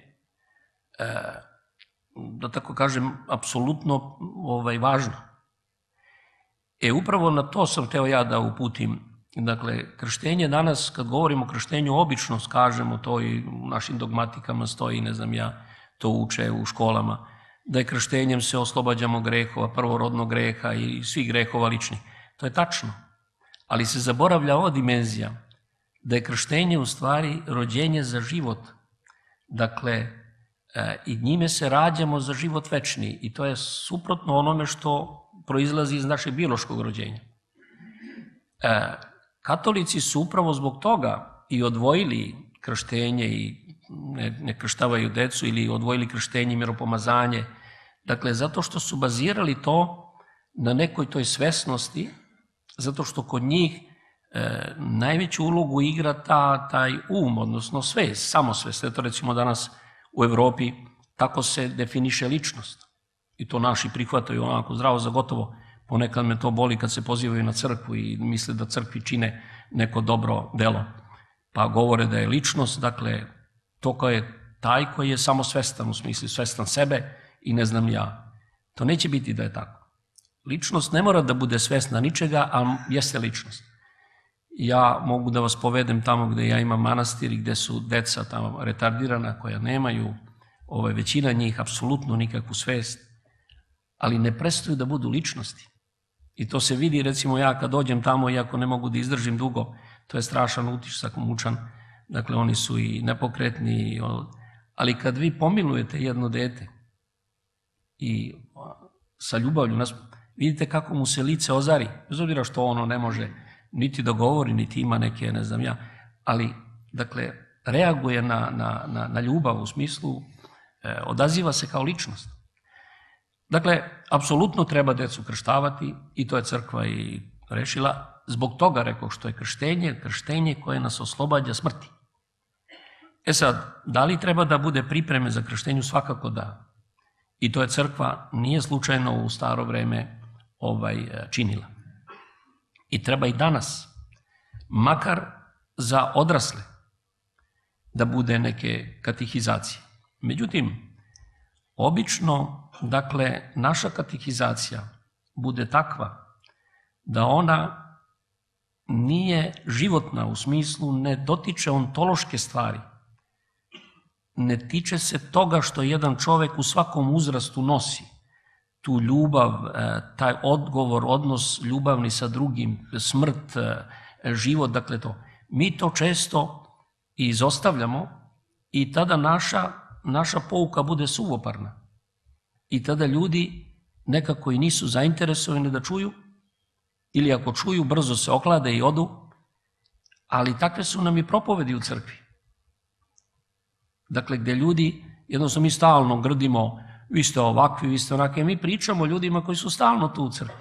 da tako kažem, apsolutno važno. Upravo na to sam hteo ja da uputim. Dakle, krštenje danas, kad govorimo o krštenju, obično kažemo, to i u našim dogmatikama stoji, ne znam ja, to uče u školama, da je krštenjem se oslobađamo grehova, prvorodnog greha i svih grehova ličnih. To je tačno, ali se zaboravlja ova dimenzija, da je krštenje u stvari rođenje za život. Dakle, i njime se rađamo za život večni i to je suprotno onome što proizlazi iz našeg biološkog rođenja. Katolici su upravo zbog toga i odvojili krštenje i ne krštavaju decu ili odvojili krštenje i miropomazanje. Dakle, zato što su bazirali to na nekoj toj svesnosti, zato što kod njih najveću ulogu igra taj odnosno svest, samosvest. Eto recimo danas u Evropi tako se definiše ličnost. I to naši prihvataju onako zdravo za gotovo. Ponekad me to boli kad se pozivaju na crkvu i misle da crkvi čine neko dobro delo. Pa govore da je ličnost, dakle, to kao je taj koji je samosvestan, u smislu svestan sebe i ne znam ja. To neće biti da je tako. Ličnost ne mora da bude svesna ničega, ali jeste ličnost. Ja mogu da vas povedem tamo gde ja imam manastir i gde su deca tamo retardirana koja nemaju, većina njih, apsolutno nikakvu svest, ali ne prestaju da budu ličnosti. I to se vidi, recimo ja kad dođem tamo, iako ne mogu da izdržim dugo, to je strašan utisak, mučan, dakle oni su i nepokretni, ali kad vi pomilujete jedno dete i sa ljubavlju, vidite kako mu se lice ozari, bez obzira što ono ne može niti da govori, niti ima neke, ne znam ja, ali, dakle, reaguje na ljubav u smislu, odaziva se kao ličnost. Dakle, apsolutno treba decu krštavati i to je crkva i rešila. Zbog toga rekao što je krštenje koje nas oslobađa smrti. Sad, da li treba da bude pripreme za krštenju? Svakako da. I to je crkva nije slučajno u staro vreme činila. I treba i danas, makar za odrasle, da bude neke katehizacije. Međutim, obično, dakle, naša katehizacija bude takva da ona nije životna, u smislu ne dotiče ontološke stvari, ne tiče se toga što jedan čovek u svakom uzrastu nosi, tu ljubav, taj odgovor, odnos ljubavni sa drugim, smrt, život, dakle to. Mi to često izostavljamo i tada naša pouka bude suvoparna. I tada ljudi nekako i nisu zainteresovani da čuju, ili ako čuju, brzo se oklade i odu, ali takve su nam i propovedi u crkvi. Dakle, gde ljudi, jednostavno mi stalno grdimo, vi ste ovakvi, vi ste onakvi, mi pričamo o ljudima koji su stalno tu u crkvi.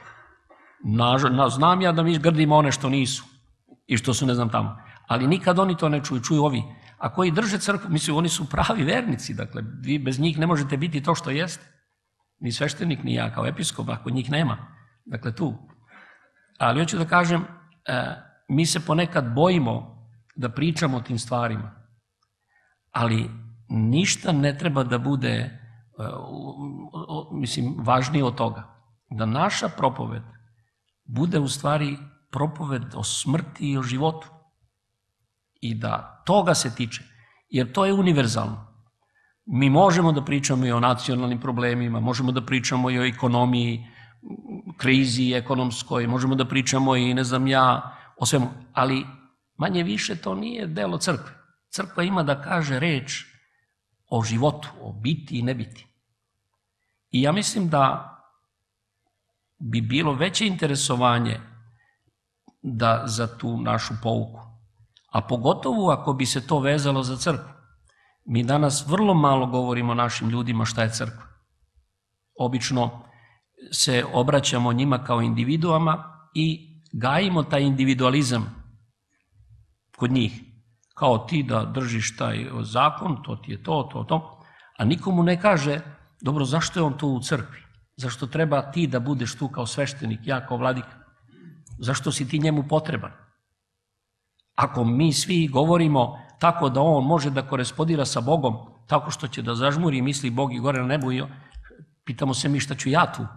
Znam ja da mi grdimo one što nisu i što su ne znam tamo, ali nikad oni to ne čuju ovi. A koji drže crkvu, mislim, oni su pravi vernici, dakle, vi bez njih ne možete biti to što jeste. Ni sveštenik, ni ja kao episkop, ako njih nema. Dakle, tu. Ali hoću da kažem, mi se ponekad bojimo da pričamo o tim stvarima, ali ništa ne treba da bude, važnije od toga. Da naša propoved bude u stvari propoved o smrti i o životu. I da toga se tiče, jer to je univerzalno. Mi možemo da pričamo i o nacionalnim problemima, možemo da pričamo i o ekonomiji, krizi ekonomskoj, možemo da pričamo i ne znam ja o svemu, ali manje više to nije delo crkve. Crkva ima da kaže reč o životu, o biti i ne biti. I ja mislim da bi bilo veće interesovanje da za tu našu pouku, a pogotovo ako bi se to vezalo za crkvu. Mi danas vrlo malo govorimo našim ljudima šta je crkva. Obično se obraćamo njima kao individuama i gajimo taj individualizam kod njih. Kao ti da držiš taj zakon, to ti je to, a nikomu ne kaže, dobro, zašto je on tu u crkvi? Zašto treba ti da budeš tu kao sveštenik, ja kao vladika? Zašto si ti njemu potreban? Ako mi svi govorimo tako da on može da korespondira sa Bogom, tako što će da zažmuri i misli Bog i gore na nebu, i pitamo se mi šta ću ja tu.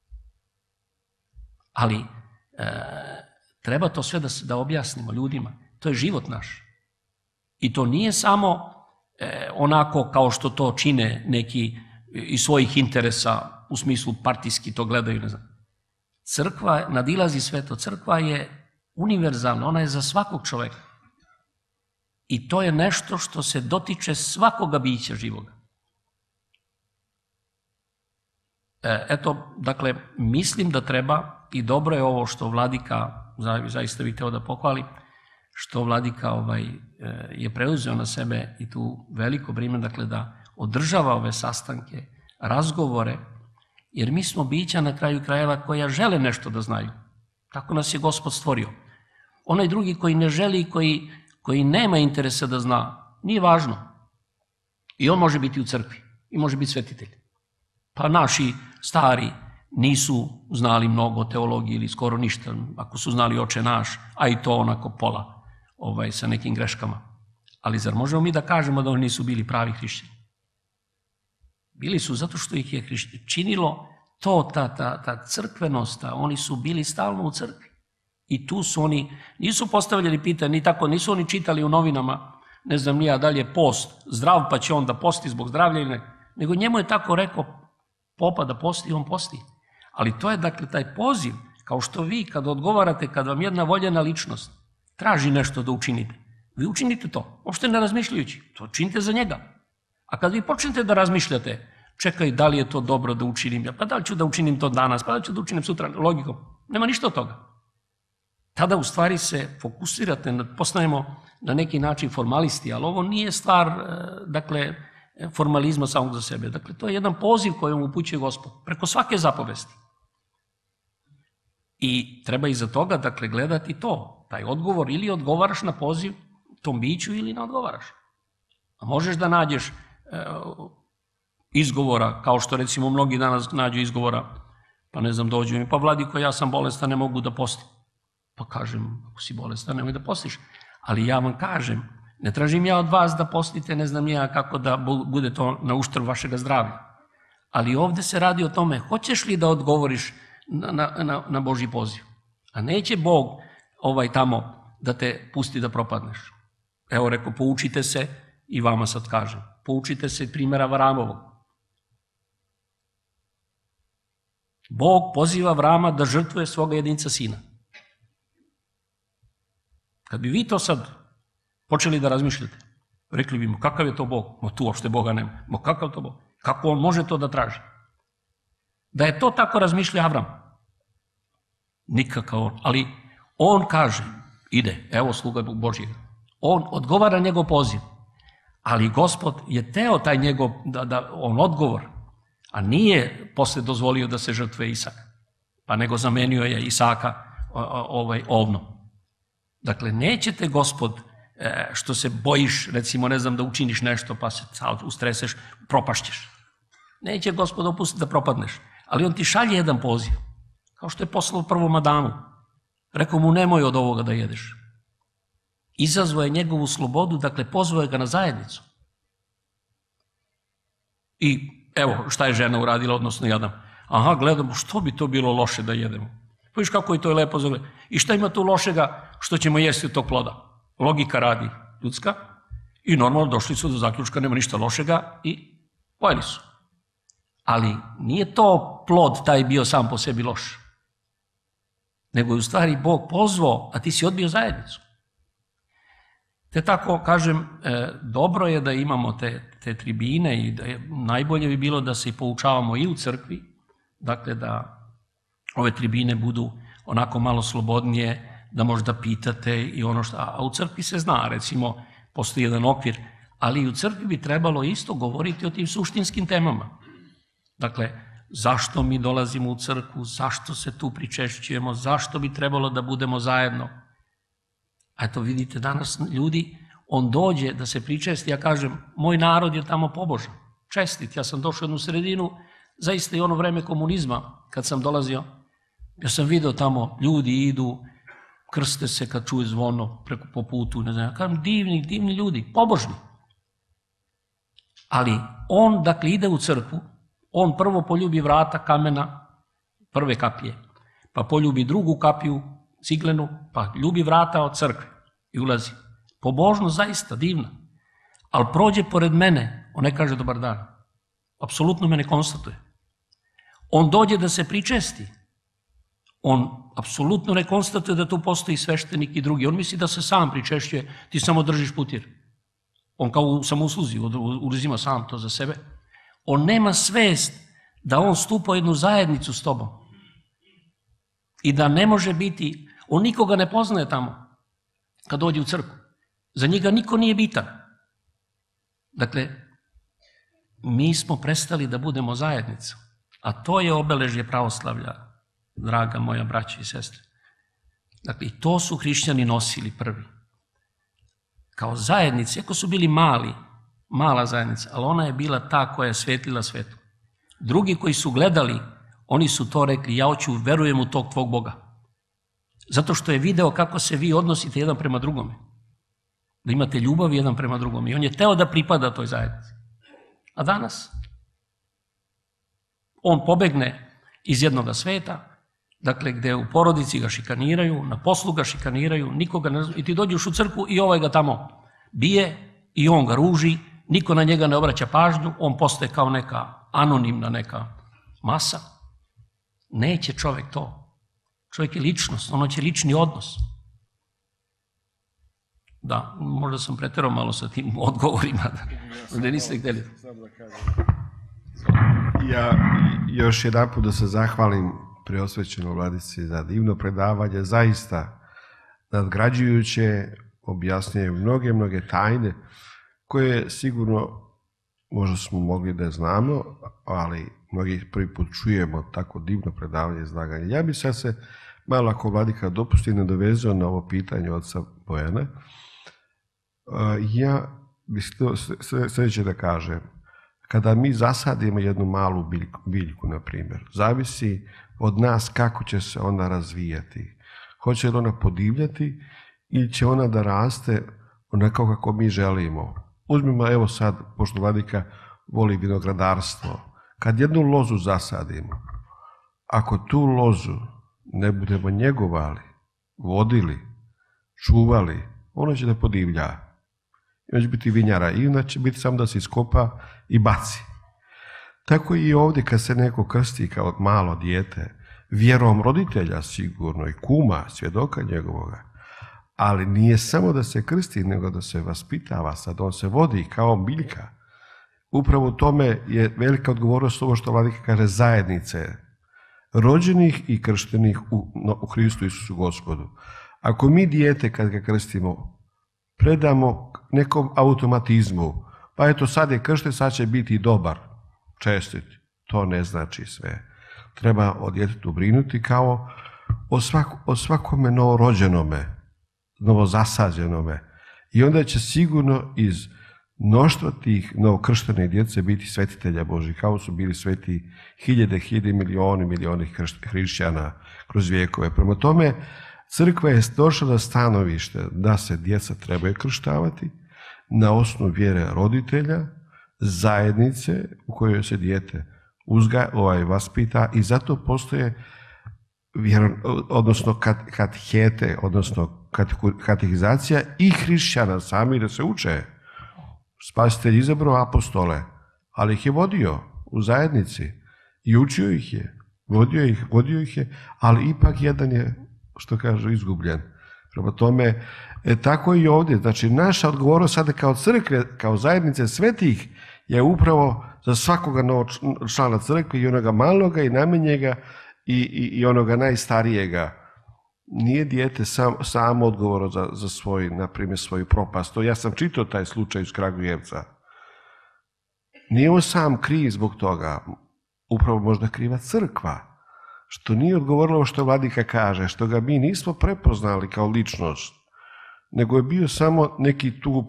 Ali treba to sve da objasnimo ljudima. To je život naš. I to nije samo onako kao što to čine neki iz svojih interesa, u smislu partijski to gledaju, ne znam. Crkva nadilazi sve to. Crkva je univerzalna, ona je za svakog čoveka. I to je nešto što se dotiče svakoga bića živoga. Eto, dakle, mislim da treba, i dobro je ovo što vladika, zaista bih hteo da pohvali, što vladika je preuzeo na sebe i tu veliko breme, dakle, da održava ove sastanke, razgovore, jer mi smo bića na kraju krajeva koja žele nešto da znaju. Tako nas je Gospod stvorio. Onaj drugi koji ne želi, koji nema interesa da zna, nije važno. I on može biti u crkvi i može biti svetitelj. Pa naši stari nisu znali mnogo o teologiji ili skoro ništa, ako su znali Oče naš, a i to onako pola, sa nekim greškama. Ali zar možemo mi da kažemo da oni nisu bili pravi hrišćani? Bili su zato što ih je činilo to, ta crkvenost, oni su bili stalno u crkvi. I tu su oni, nisu postavljali pitanje, ni tako, nisu oni čitali u novinama, ne znam nija dalje, post, zdrav pa će on da posti zbog zdravlja, nego njemu je tako rekao popa da posti, on posti. Ali to je, dakle, taj poziv, kao što vi kad odgovarate, kad vam jedna voljena ličnost traži nešto da učinite, vi učinite to, uopšte ne razmišljajući, to činite za njega. A kad vi počnete da razmišljate, čekaj, da li je to dobro da učinim, pa da li ću da učinim to danas, pa da li ću da učinim sutra, logikom, nema ništa od toga. Tada u stvari se fokusirate, postajemo na neki način formalisti, ali ovo nije stvar, dakle, formalizma samog za sebe. Dakle, to je jedan poziv koji vam upućuje Gospod, preko svake zapovesti. I treba iza toga, dakle, gledati to, taj odgovor, ili odgovaraš na poziv tom biću ili ne odgovaraš. A možeš da nađeš izgovora, kao što recimo mnogi danas nađu izgovora, pa ne znam, dođu mi, pa vladiko, ja sam bolestan, ne mogu da postim. Pa kažem, ako si bolestan, nemoj da postiš. Ali ja vam kažem, ne tražim ja od vas da postite, ne znam ja kako da bude to na uštrb vašeg zdravlja. Ali ovde se radi o tome, hoćeš li da odgovoriš na Božji poziv? A neće Bog tamo da te pusti da propadneš. Evo, rekao, poučite se, i vama sad kažem, poučite se primjera Avramovog. Bog poziva Avrama da žrtvuje svoga jedinca sina. Kad bi vi to sad počeli da razmišljate, rekli bi mu, kakav je to Bog? Tu uopšte Boga nema. Kakav to Bog? Kako on može to da traži? Da je to tako razmišlja Avram. Nikakav on. Ali on kaže, ide, evo sluga Božjega. On odgovara njegov poziv. Ali Gospod je teo taj njegov, on odgovor, a nije posle dozvolio da se žrtvuje Isak, pa nego zamenio je Isaka ovnom. Dakle, nećete, Gospod, što se bojiš, recimo, ne znam, da učiniš nešto, pa se ustreseš, propašćeš. Neće Gospod opustiti da propadneš, ali on ti šalje jedan poziv, kao što je poslao prvom Adamu. Rekao mu, nemoj od ovoga da jedeš. Izazvao je njegovu slobodu, dakle, pozvao je ga na zajednicu. I evo, šta je žena uradila, odnosno i Adam? Aha, gledamo, što bi to bilo loše da jedemo? Pa viš kako je to lepo za gledanje. I šta ima tu lošega što ćemo jesti od tog ploda? Logika radi ljudska i normalno došli su do zaključka, nema ništa lošega i pojeli su. Ali nije to plod taj bio sam po sebi loš, nego je u stvari Bog pozvao, a ti si odbio zajednicu. Te tako, kažem, dobro je da imamo te tribine i da najbolje bi bilo da se i poučavamo i u crkvi, dakle da ove tribine budu onako malo slobodnije, da možda pitate i ono što... A u crkvi se zna, recimo, postoji jedan okvir, ali i u crkvi bi trebalo isto govoriti o tim suštinskim temama. Dakle, zašto mi dolazimo u crkvu, zašto se tu pričešćujemo, zašto bi trebalo da budemo zajedno. A eto, vidite, danas ljudi, on dođe da se pričesti, ja kažem, moj narod je tamo pobožan, čestit, ja sam došao u jednu sredinu, zaista i ono vreme komunizma, kad sam dolazio, ja sam video tamo, ljudi idu, krste se kad čuje zvono po putu, ne znam, ja kažem divni ljudi, pobožni. Ali on, dakle, ide u crkvu, on prvo poljubi vrata kamena, prve kapije, pa poljubi drugu kapiju, ciglenu, pa ljubi vrata od crkve i ulazi. Pobožnost zaista divna, ali prođe pored mene, on ne kaže dobar dan, apsolutno me ne konstatuje. On dođe da se pričesti, on apsolutno ne konstatuje da tu postoji sveštenik i drugi, on misli da se sam pričešćuje, ti samo držiš putir. On kao u samousluzi uzima sam to za sebe. On nema svest da on stupa u jednu zajednicu s tobom i da ne može biti, on nikoga ne poznaje tamo kad dođe u crkvu. Za njega niko nije bitan. Dakle, mi smo prestali da budemo zajednica, a to je obeležje pravoslavlja, draga moja braća i sestre. Dakle, i to su hrišćani nosili prvi. Kao zajednici, iako su bili mala zajednica, ali ona je bila ta koja je svetlila svetu. Drugi koji su gledali, oni su to rekli, ja hoću, verujem u tog tvog Boga. Zato što je video kako se vi odnosite jedan prema drugome. Da imate ljubav jedan prema drugome. I on je teo da pripada toj zajednici. A danas? On pobegne iz jednoga sveta, dakle, gde u porodici ga šikaniraju, na poslu ga šikaniraju, nikoga ne zna, i ti dođeš u crkvu i ovaj ga tamo bije i on ga ruži, niko na njega ne obraća pažnju, on postaje kao neka anonimna neka masa. Neće čovek to. Čovjek je ličnost, ono će lični odnos. Da, možda sam preterao malo sa tim odgovorima, da niste htjeli.
Ja još jedan put da se zahvalim Preosvećenoj Vladici za divno predavanje, zaista nadgrađujuće, objasnjuje mnoge tajne koje sigurno možda smo mogli da znamo, ali mnogi prvi put čujemo tako divno predavanje i izlaganje. Ja bih sad se malo, ako Vladika dopusti, nadovezao na ovo pitanje oca Bojana. Ja bih sljedeće da kažem. Kada mi zasadimo jednu malu biljku, na primjer, zavisi od nas kako će se ona razvijati. Hoće li ona podivljati ili će ona da raste onako kako mi želimo. Uzmimo, evo sad, pošto Vladika voli vinogradarstvo, kad jednu lozu zasadimo, ako tu lozu ne budemo njegovali, vodili, čuvali, ona će da podivlja. I ona će biti vinjara i ona će biti samo da se iskopa i baci. Tako i ovdje kad se neko krsti kao malo dijete, vjerom roditelja sigurno i kuma, svjedoka njegovoga, ali nije samo da se krsti, nego da se vaspitava, sad on se vodi kao biljka. Upravo u tome je velika odgovornost ovo što Vladika kaže, zajednice rođenih i krštenih u Hristu Isusu Gospodu. Ako mi dijete kad ga krstimo predamo nekom automatizmu, pa eto sad je kršten, sad će biti dobar, čestit, to ne znači sve. Treba o djetetu brinuti kao o svakome novorođenome, novozasađenome. I onda će sigurno iz mnoštva tih novokrštenih djece biti svetitelja Božih, kao su bili sveti hiljade, milijoni hrišćana kroz vijekove. Prema tome, crkva je došla na stanovište da se djeca trebaju krštavati na osnovu vjere roditelja, zajednice u kojoj se dijete vaspita i zato postoje odnosno katehete, odnosno katehizacija i hrišćana sami da se uče. Spasitelj izabrao apostole, ali ih je vodio u zajednici i učio ih je, vodio ih je, ali ipak jedan je, što kažu, izgubljen. Prema tome, tako i ovdje. Znači, naša odgovornost sada kao crkve, kao zajednice svetih, je upravo za svakoga novog člana crkve, i onoga maloga i najmanjega i onoga najstarijega. Nije dijete samo odgovorno za svoj, na primjer, svoju propast. Ja sam čitao taj slučaj iz Kragujevca. Nije on sam kriv zbog toga, upravo možda kriva crkva, što nije odgovorilo što Vladika kaže, što ga mi nismo prepoznali kao ličnost, nego je bio samo neki tu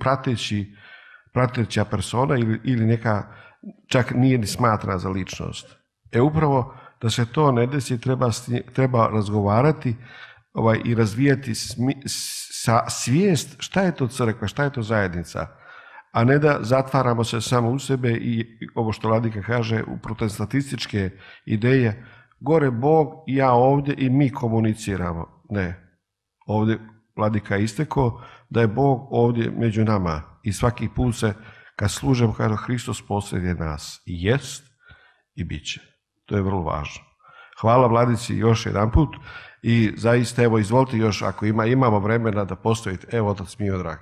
prateća persona ili neka, čak nije ni smatrana za ličnost. Upravo da se to ne desi, treba razgovarati i razvijati svijest šta je to crkva, šta je to zajednica, a ne da zatvaramo se samo u sebe i ovo što Vladika kaže, u protestantističke ideje, gore Bog, ja ovdje i mi komuniciramo. Ne, ovdje Vladika je istekao da je Bog ovdje među nama i svaki put se kad služemo kada Hristos posreduje nas i jest i bit će. To je vrlo važno. Hvala Vladici još jedan put i zaista evo izvolite još ako imamo vremena da postavite. Evo otac Miodrag.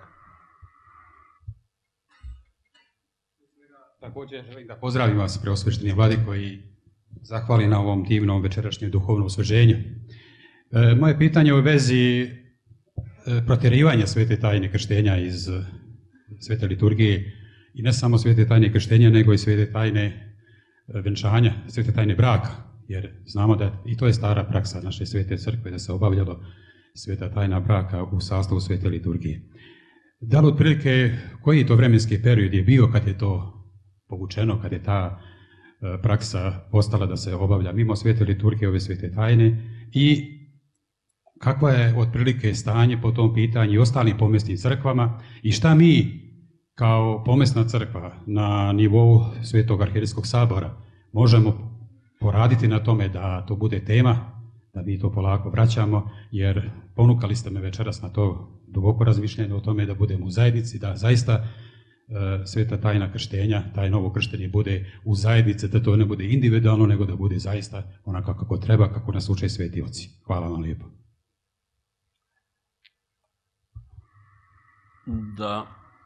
Također želim da pozdravim vas, preosvešteni Vladiko, i zahvalim na ovom divnom večerašnjem duhovnom osveženju. Moje pitanje u vezi protjerivanja svete tajne krštenja iz svete liturgije i ne samo svete tajne krštenja, nego i svete tajne venčanja, svete tajne braka, jer znamo da i to je stara praksa naše svete crkve, da se obavljalo sveta tajna braka u sastavu svete liturgije. Da li otprilike koji to vremenski period je bio kad je to povučeno, kad je ta praksa postala da se obavlja mimo svete liturgije ove svete tajne i kakva je otprilike stanje po tom pitanju i ostalim pomesnim crkvama i šta mi kao pomesna crkva na nivou Svetog arhijerejskog sabora možemo poraditi na tome da to bude tema, da mi to polako vraćamo, jer ponukali ste me večeras na to duboko razmišljanje o tome da budemo u zajednici, da zaista sveta tajna krštenja, taj novo krštenje bude u zajednici, da to ne bude individualno, nego da bude zaista onako kako treba, kako nas uče sveti oci. Hvala vam lijepo.
Da,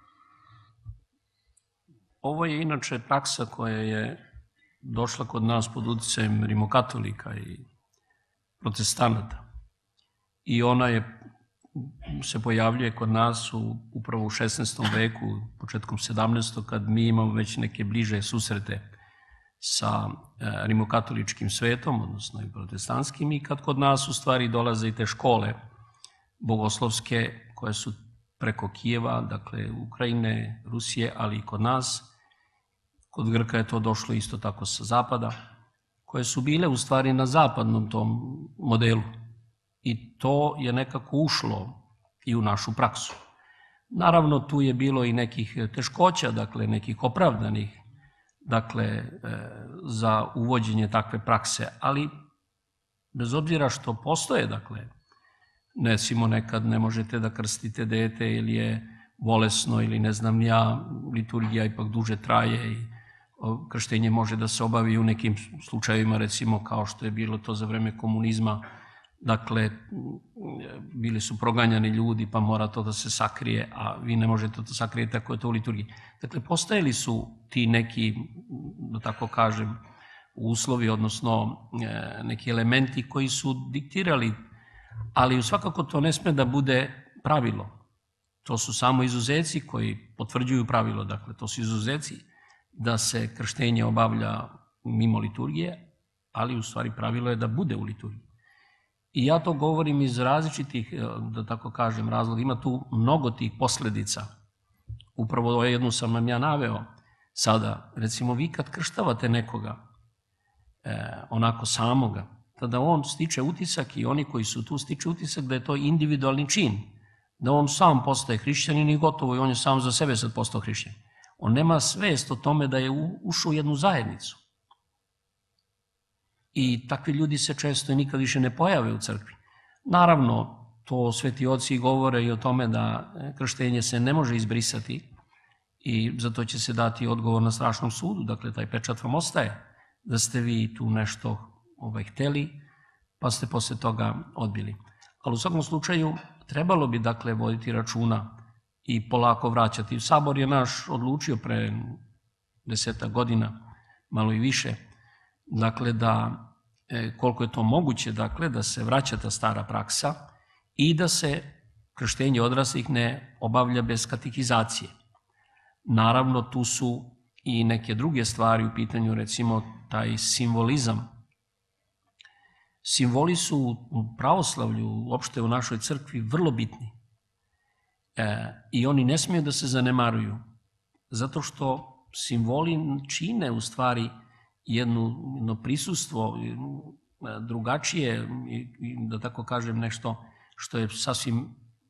ovo je inače praksa koja je došla kod nas pod utjecajem rimokatolika i protestanata. I ona se pojavljuje kod nas upravo u 16. veku, početkom 17. kad mi imamo već neke bliže susrete sa rimokatoličkim svetom, odnosno i protestantskim, i kad kod nas u stvari dolaze i te škole bogoslovske koje su preko Kijeva, dakle Ukrajine, Rusije, ali i kod nas. Kod Grka je to došlo isto tako sa zapada, koje su bile u stvari na zapadnom tom modelu. I to je nekako ušlo i u našu praksu. Naravno, tu je bilo i nekih teškoća, dakle nekih opravdanih, dakle za uvođenje takve prakse, ali bez obzira što postoje, dakle, recimo nekad ne možete da krstite dete ili je bolesno ili ne znam ja, liturgija ipak duže traje i krštenje može da se obavi u nekim slučajevima, recimo kao što je bilo to za vreme komunizma. Dakle, bili su proganjani ljudi pa mora to da se sakrije, a vi ne možete to sakrijeti ako je to u liturgiji. Dakle, postojali su ti neki, da tako kažem, uslovi, odnosno neki elementi koji su diktirali, ali svakako to ne sme da bude pravilo. To su samo izuzeci koji potvrđuju pravilo, dakle to su izuzeci da se krštenje obavlja mimo liturgije, ali u stvari pravilo je da bude u liturgiji. I ja to govorim iz različitih, da tako kažem, razloga. Ima tu mnogo tih posljedica. Upravo jednu sam vam ja naveo sada. Recimo, vi kad krštavate nekoga, onako samoga, tada on stiče utisak i oni koji su tu stiče utisak da je to individualni čin, da on sam postaje hrišćanin i gotovo i on je sam za sebe sad postao hrišćanin. On nema svest o tome da je ušao u jednu zajednicu. I takvi ljudi se često i nikad više ne pojave u crkvi. Naravno, to sveti oci govore i o tome da krštenje se ne može izbrisati i zato će se dati odgovor na strašnom sudu. Dakle, taj pečat vam ostaje da ste vi tu nešto hteli, pa ste posle toga odbili. Ali u svakom slučaju trebalo bi, dakle, voditi računa i polako vraćati. Sabor je naš odlučio pre 10 godina, malo i više, dakle, da koliko je to moguće, dakle, da se vraća ta stara praksa i da se krštenje odraslih ne obavlja bez katekizacije. Naravno, tu su i neke druge stvari u pitanju, recimo taj simbolizam. Simboli su u pravoslavlju, uopšte u našoj crkvi, vrlo bitni. I oni ne smiju da se zanemaruju, zato što simboli čine u stvari jedno prisustvo drugačije, da tako kažem, nešto što je sasvim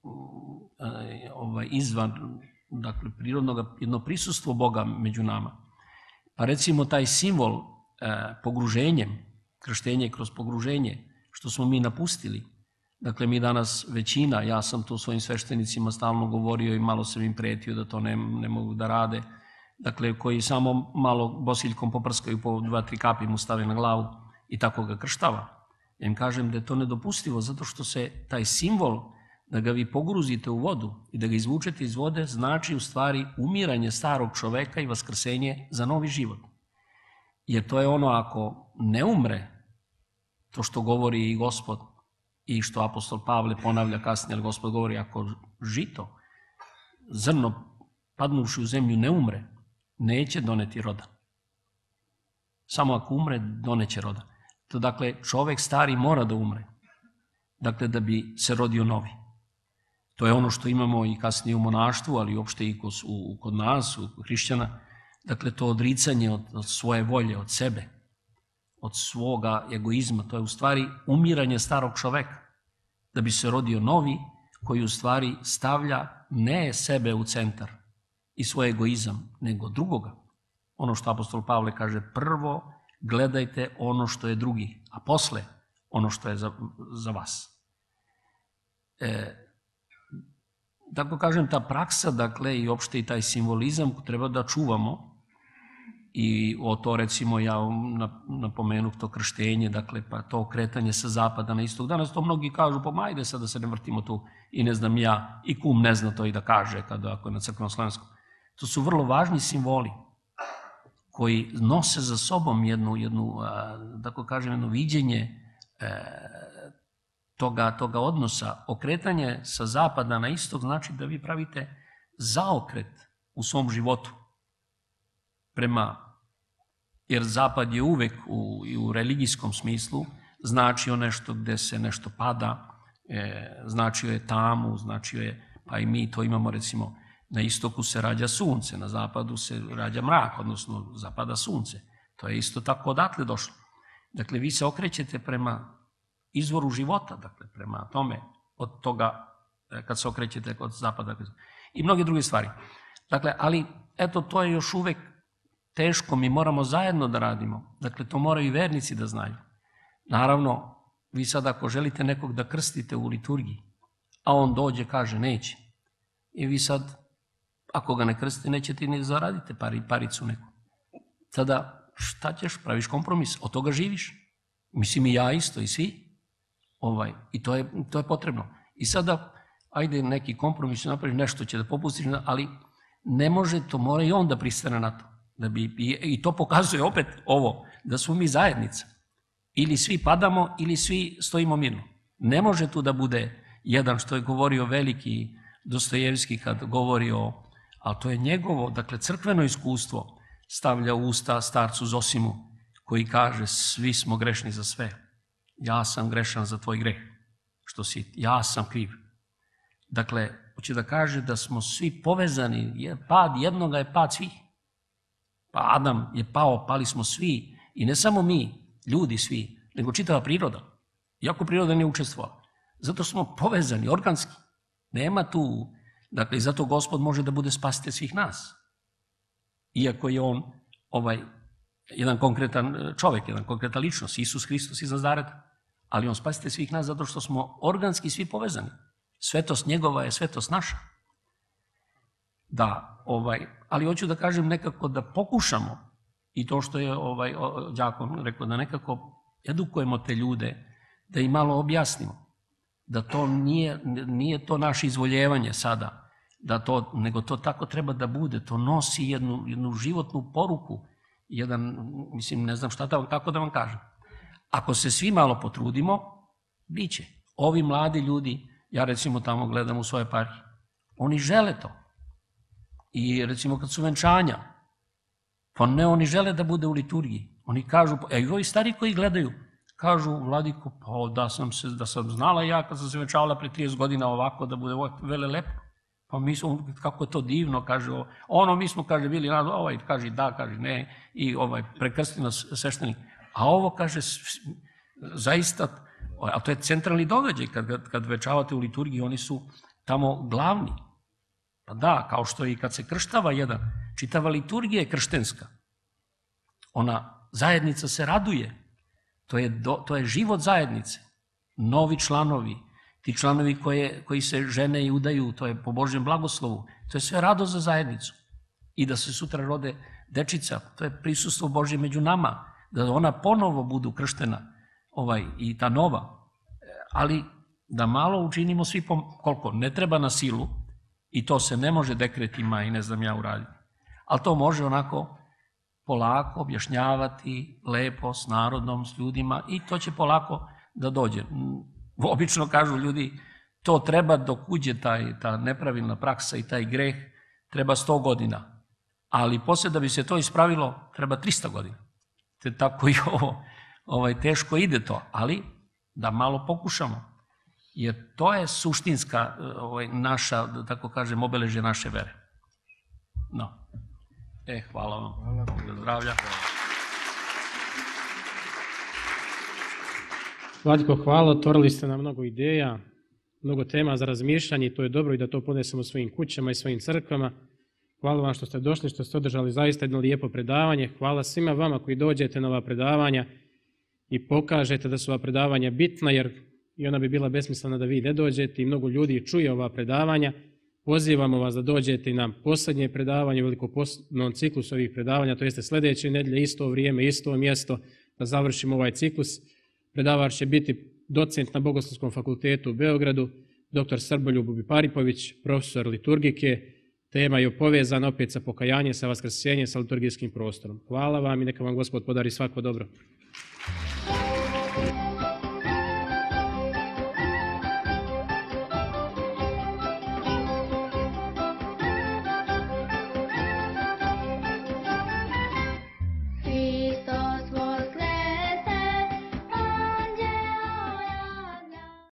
izvan, dakle, prirodnog, jedno prisustvo Boga među nama. Pa recimo taj simbol pogruženjem, krštenje kroz pogruženje, što smo mi napustili. Dakle, mi danas većina, ja sam to svojim sveštenicima stalno govorio i malo sam im pretio da to ne mogu da rade, dakle, koji samo malo bosiljkom poprskaju, po 2-3 kapi mu stave na glavu i tako ga krštava. Ja im kažem da je to nedopustivo, zato što se taj simbol, da ga vi pogruzite u vodu i da ga izvučete iz vode, znači u stvari umiranje starog čoveka i vaskrsenje za novi život. Jer to je ono, ako ne umre, to što govori i Gospod i što apostol Pavle ponavlja kasnije, ali Gospod govori, ako žito, zrno padnuši u zemlju ne umre, neće doneti roda. Samo ako umre, doneće roda. To, dakle, čovek stari mora da umre, dakle, da bi se rodio novi. To je ono što imamo i kasnije u monaštvu, ali uopšte i kod nas, u hrišćana. Dakle, to odricanje od svoje volje, od sebe, od svoga egoizma, to je u stvari umiranje starog čoveka, da bi se rodio novi, koji u stvari stavlja ne sebe u centar i svoj egoizam, nego drugoga. Ono što apostol Pavle kaže, prvo gledajte ono što je drugi, a posle ono što je za vas. Tako kažem, ta praksa, dakle, i opšte i taj simbolizam treba da čuvamo. I o to, recimo, ja napomenuh to krštenje, dakle, pa to okretanje sa zapada na istok. Danas to mnogi kažu, pa ajde sad da se ne vrtimo tu i ne znam ja, i kum ne zna to i da kaže, ako je na crkveno-slovenskom. To su vrlo važni simboli koji nose za sobom jednu tako kažem, jedno viđenje toga odnosa. Okretanje sa zapada na istok znači da vi pravite zaokret u svom životu jer zapad je uvek u religijskom smislu značio nešto gde se nešto pada, značio je tamu, značio je, pa i mi to imamo, recimo, na istoku se rađa sunce, na zapadu se rađa mrak, odnosno zapada sunce. To je isto tako odatle došlo. Dakle, vi se okrećete prema izvoru života, dakle, prema tome, od toga, kad se okrećete od zapada. I mnoge druge stvari. Dakle, ali, eto, to je još uvek teško, mi moramo zajedno da radimo. Dakle, to moraju i vernici da znaju. Naravno, vi sad ako želite nekog da krstite u liturgiji, a on dođe, kaže, neće. I vi sad, ako ga ne krstite, nećete ni zaradite paricu neku. Sada, šta ćeš? Praviš kompromis, od toga živiš. Mislim, i ja isto, i svi. I to je potrebno. I sada, ajde neki kompromis napraviš, nešto će da popustiš, ali ne može, to mora i on da pristane na to. I to pokazuje opet ovo, da smo mi zajednica. Ili svi padamo, ili svi stojimo mirno. Ne može tu da bude jedan, što je govorio veliki Dostojevski kad govori ali to je njegovo, dakle, crkveno iskustvo, stavlja u usta starcu Zosimu, koji kaže, svi smo grešni za sve. Ja sam grešan za tvoj greh, ja sam kriv. Dakle, hoće da kaže da smo svi povezani, pad jednoga je pad svih. Pa Adam je pao, pali smo svi, i ne samo mi, ljudi svi, nego čitava priroda. Iako priroda nije učestvovala. Zato smo povezani, organski. Nema tu, dakle, i zato Gospod može da bude spasitelj svih nas. Iako je on jedan konkretan čovjek, jedan konkretan ličnost, Isus Hristos iz Nazareta, ali on spasitelj svih nas zato što smo organski svi povezani. Svetost njegova je svetost naša. Da, ali hoću da kažem nekako da pokušamo, i to što je đakon rekao, da nekako edukujemo te ljude, da im malo objasnimo, da to nije to naše izvoljevanje sada, nego to tako treba da bude, to nosi jednu životnu poruku, mislim, ne znam kako da vam kažem. Ako se svi malo potrudimo, bit će. Ovi mladi ljudi, ja recimo tamo gledam u svoje parhije, oni žele to. I recimo kad su venčanja, pa ne, oni žele da bude u liturgiji. Oni kažu, i ovi stari koji gledaju, kažu, Vladiko, pa da sam znala ja kad sam se venčavala pre 30 godina ovako, da bude vele lepo. Pa mi smo, kako je to divno, kaže, mi smo, kaže, bili, kaže da, kaže ne, i prekrstio nas sveštenik. A ovo, kaže, zaista A to je centralni događaj, kad večavate u liturgiji, oni su tamo glavni. Pa da, kao što i kad se krštava jedan, čitava liturgija je krštenska. Ona zajednica se raduje. To je život zajednice. Novi članovi, ti članovi koji se žene i udaju, to je po Božjem blagoslovu. To je sve radost za zajednicu. I da se sutra rode dečica, to je prisustvo Božje među nama, da ona ponovo budu krštena i ta nova. Ali da malo učinimo svi koliko. Ne treba na silu i to se ne može dekretima i ne znam ja uraditi. Ali to može onako polako objašnjavati, lepo, s narodom, s ljudima i to će polako da dođe. Obično kažu ljudi, to treba dok uđe ta nepravilna praksa i taj greh, treba 100 godina. Ali poslije da bi se to ispravilo, treba 300 godina. Te tako i ovo teško ide to, ali da malo pokušamo. Jer to je suštinska naša, da tako kažem, obeležje naše vere. No. Hvala vam. Zdravlja.
Vladiko, hvala, otvorili ste nam mnogo ideja, mnogo tema za razmišljanje i to je dobro i da to ponesemo svojim kućama i svojim crkvama. Hvala vam što ste došli, što ste održali zaista jedno lijepo predavanje. Hvala svima vama koji dođete na ova predavanja i pokažete da su ova predavanja bitna, jer i ona bi bila besmislena da vi ne dođete i mnogo ljudi čuje ova predavanja. Pozivamo vas da dođete i na posljednje predavanje u velikopostnom ciklusu ovih predavanja, to jeste sljedeće nedelje, isto vrijeme, isto mjesto, da završimo ovaj ciklus. Predavač će biti docent na Bogoslovskom fakultetu u Beogradu, dr. Srboljub Biparipović, profesor liturgike. Tema je povezana opet sa pokajanjem, sa vaskrsenjem, sa liturgijskim prostorom. Hvala vam i neka vam Gospod podari svako dobro.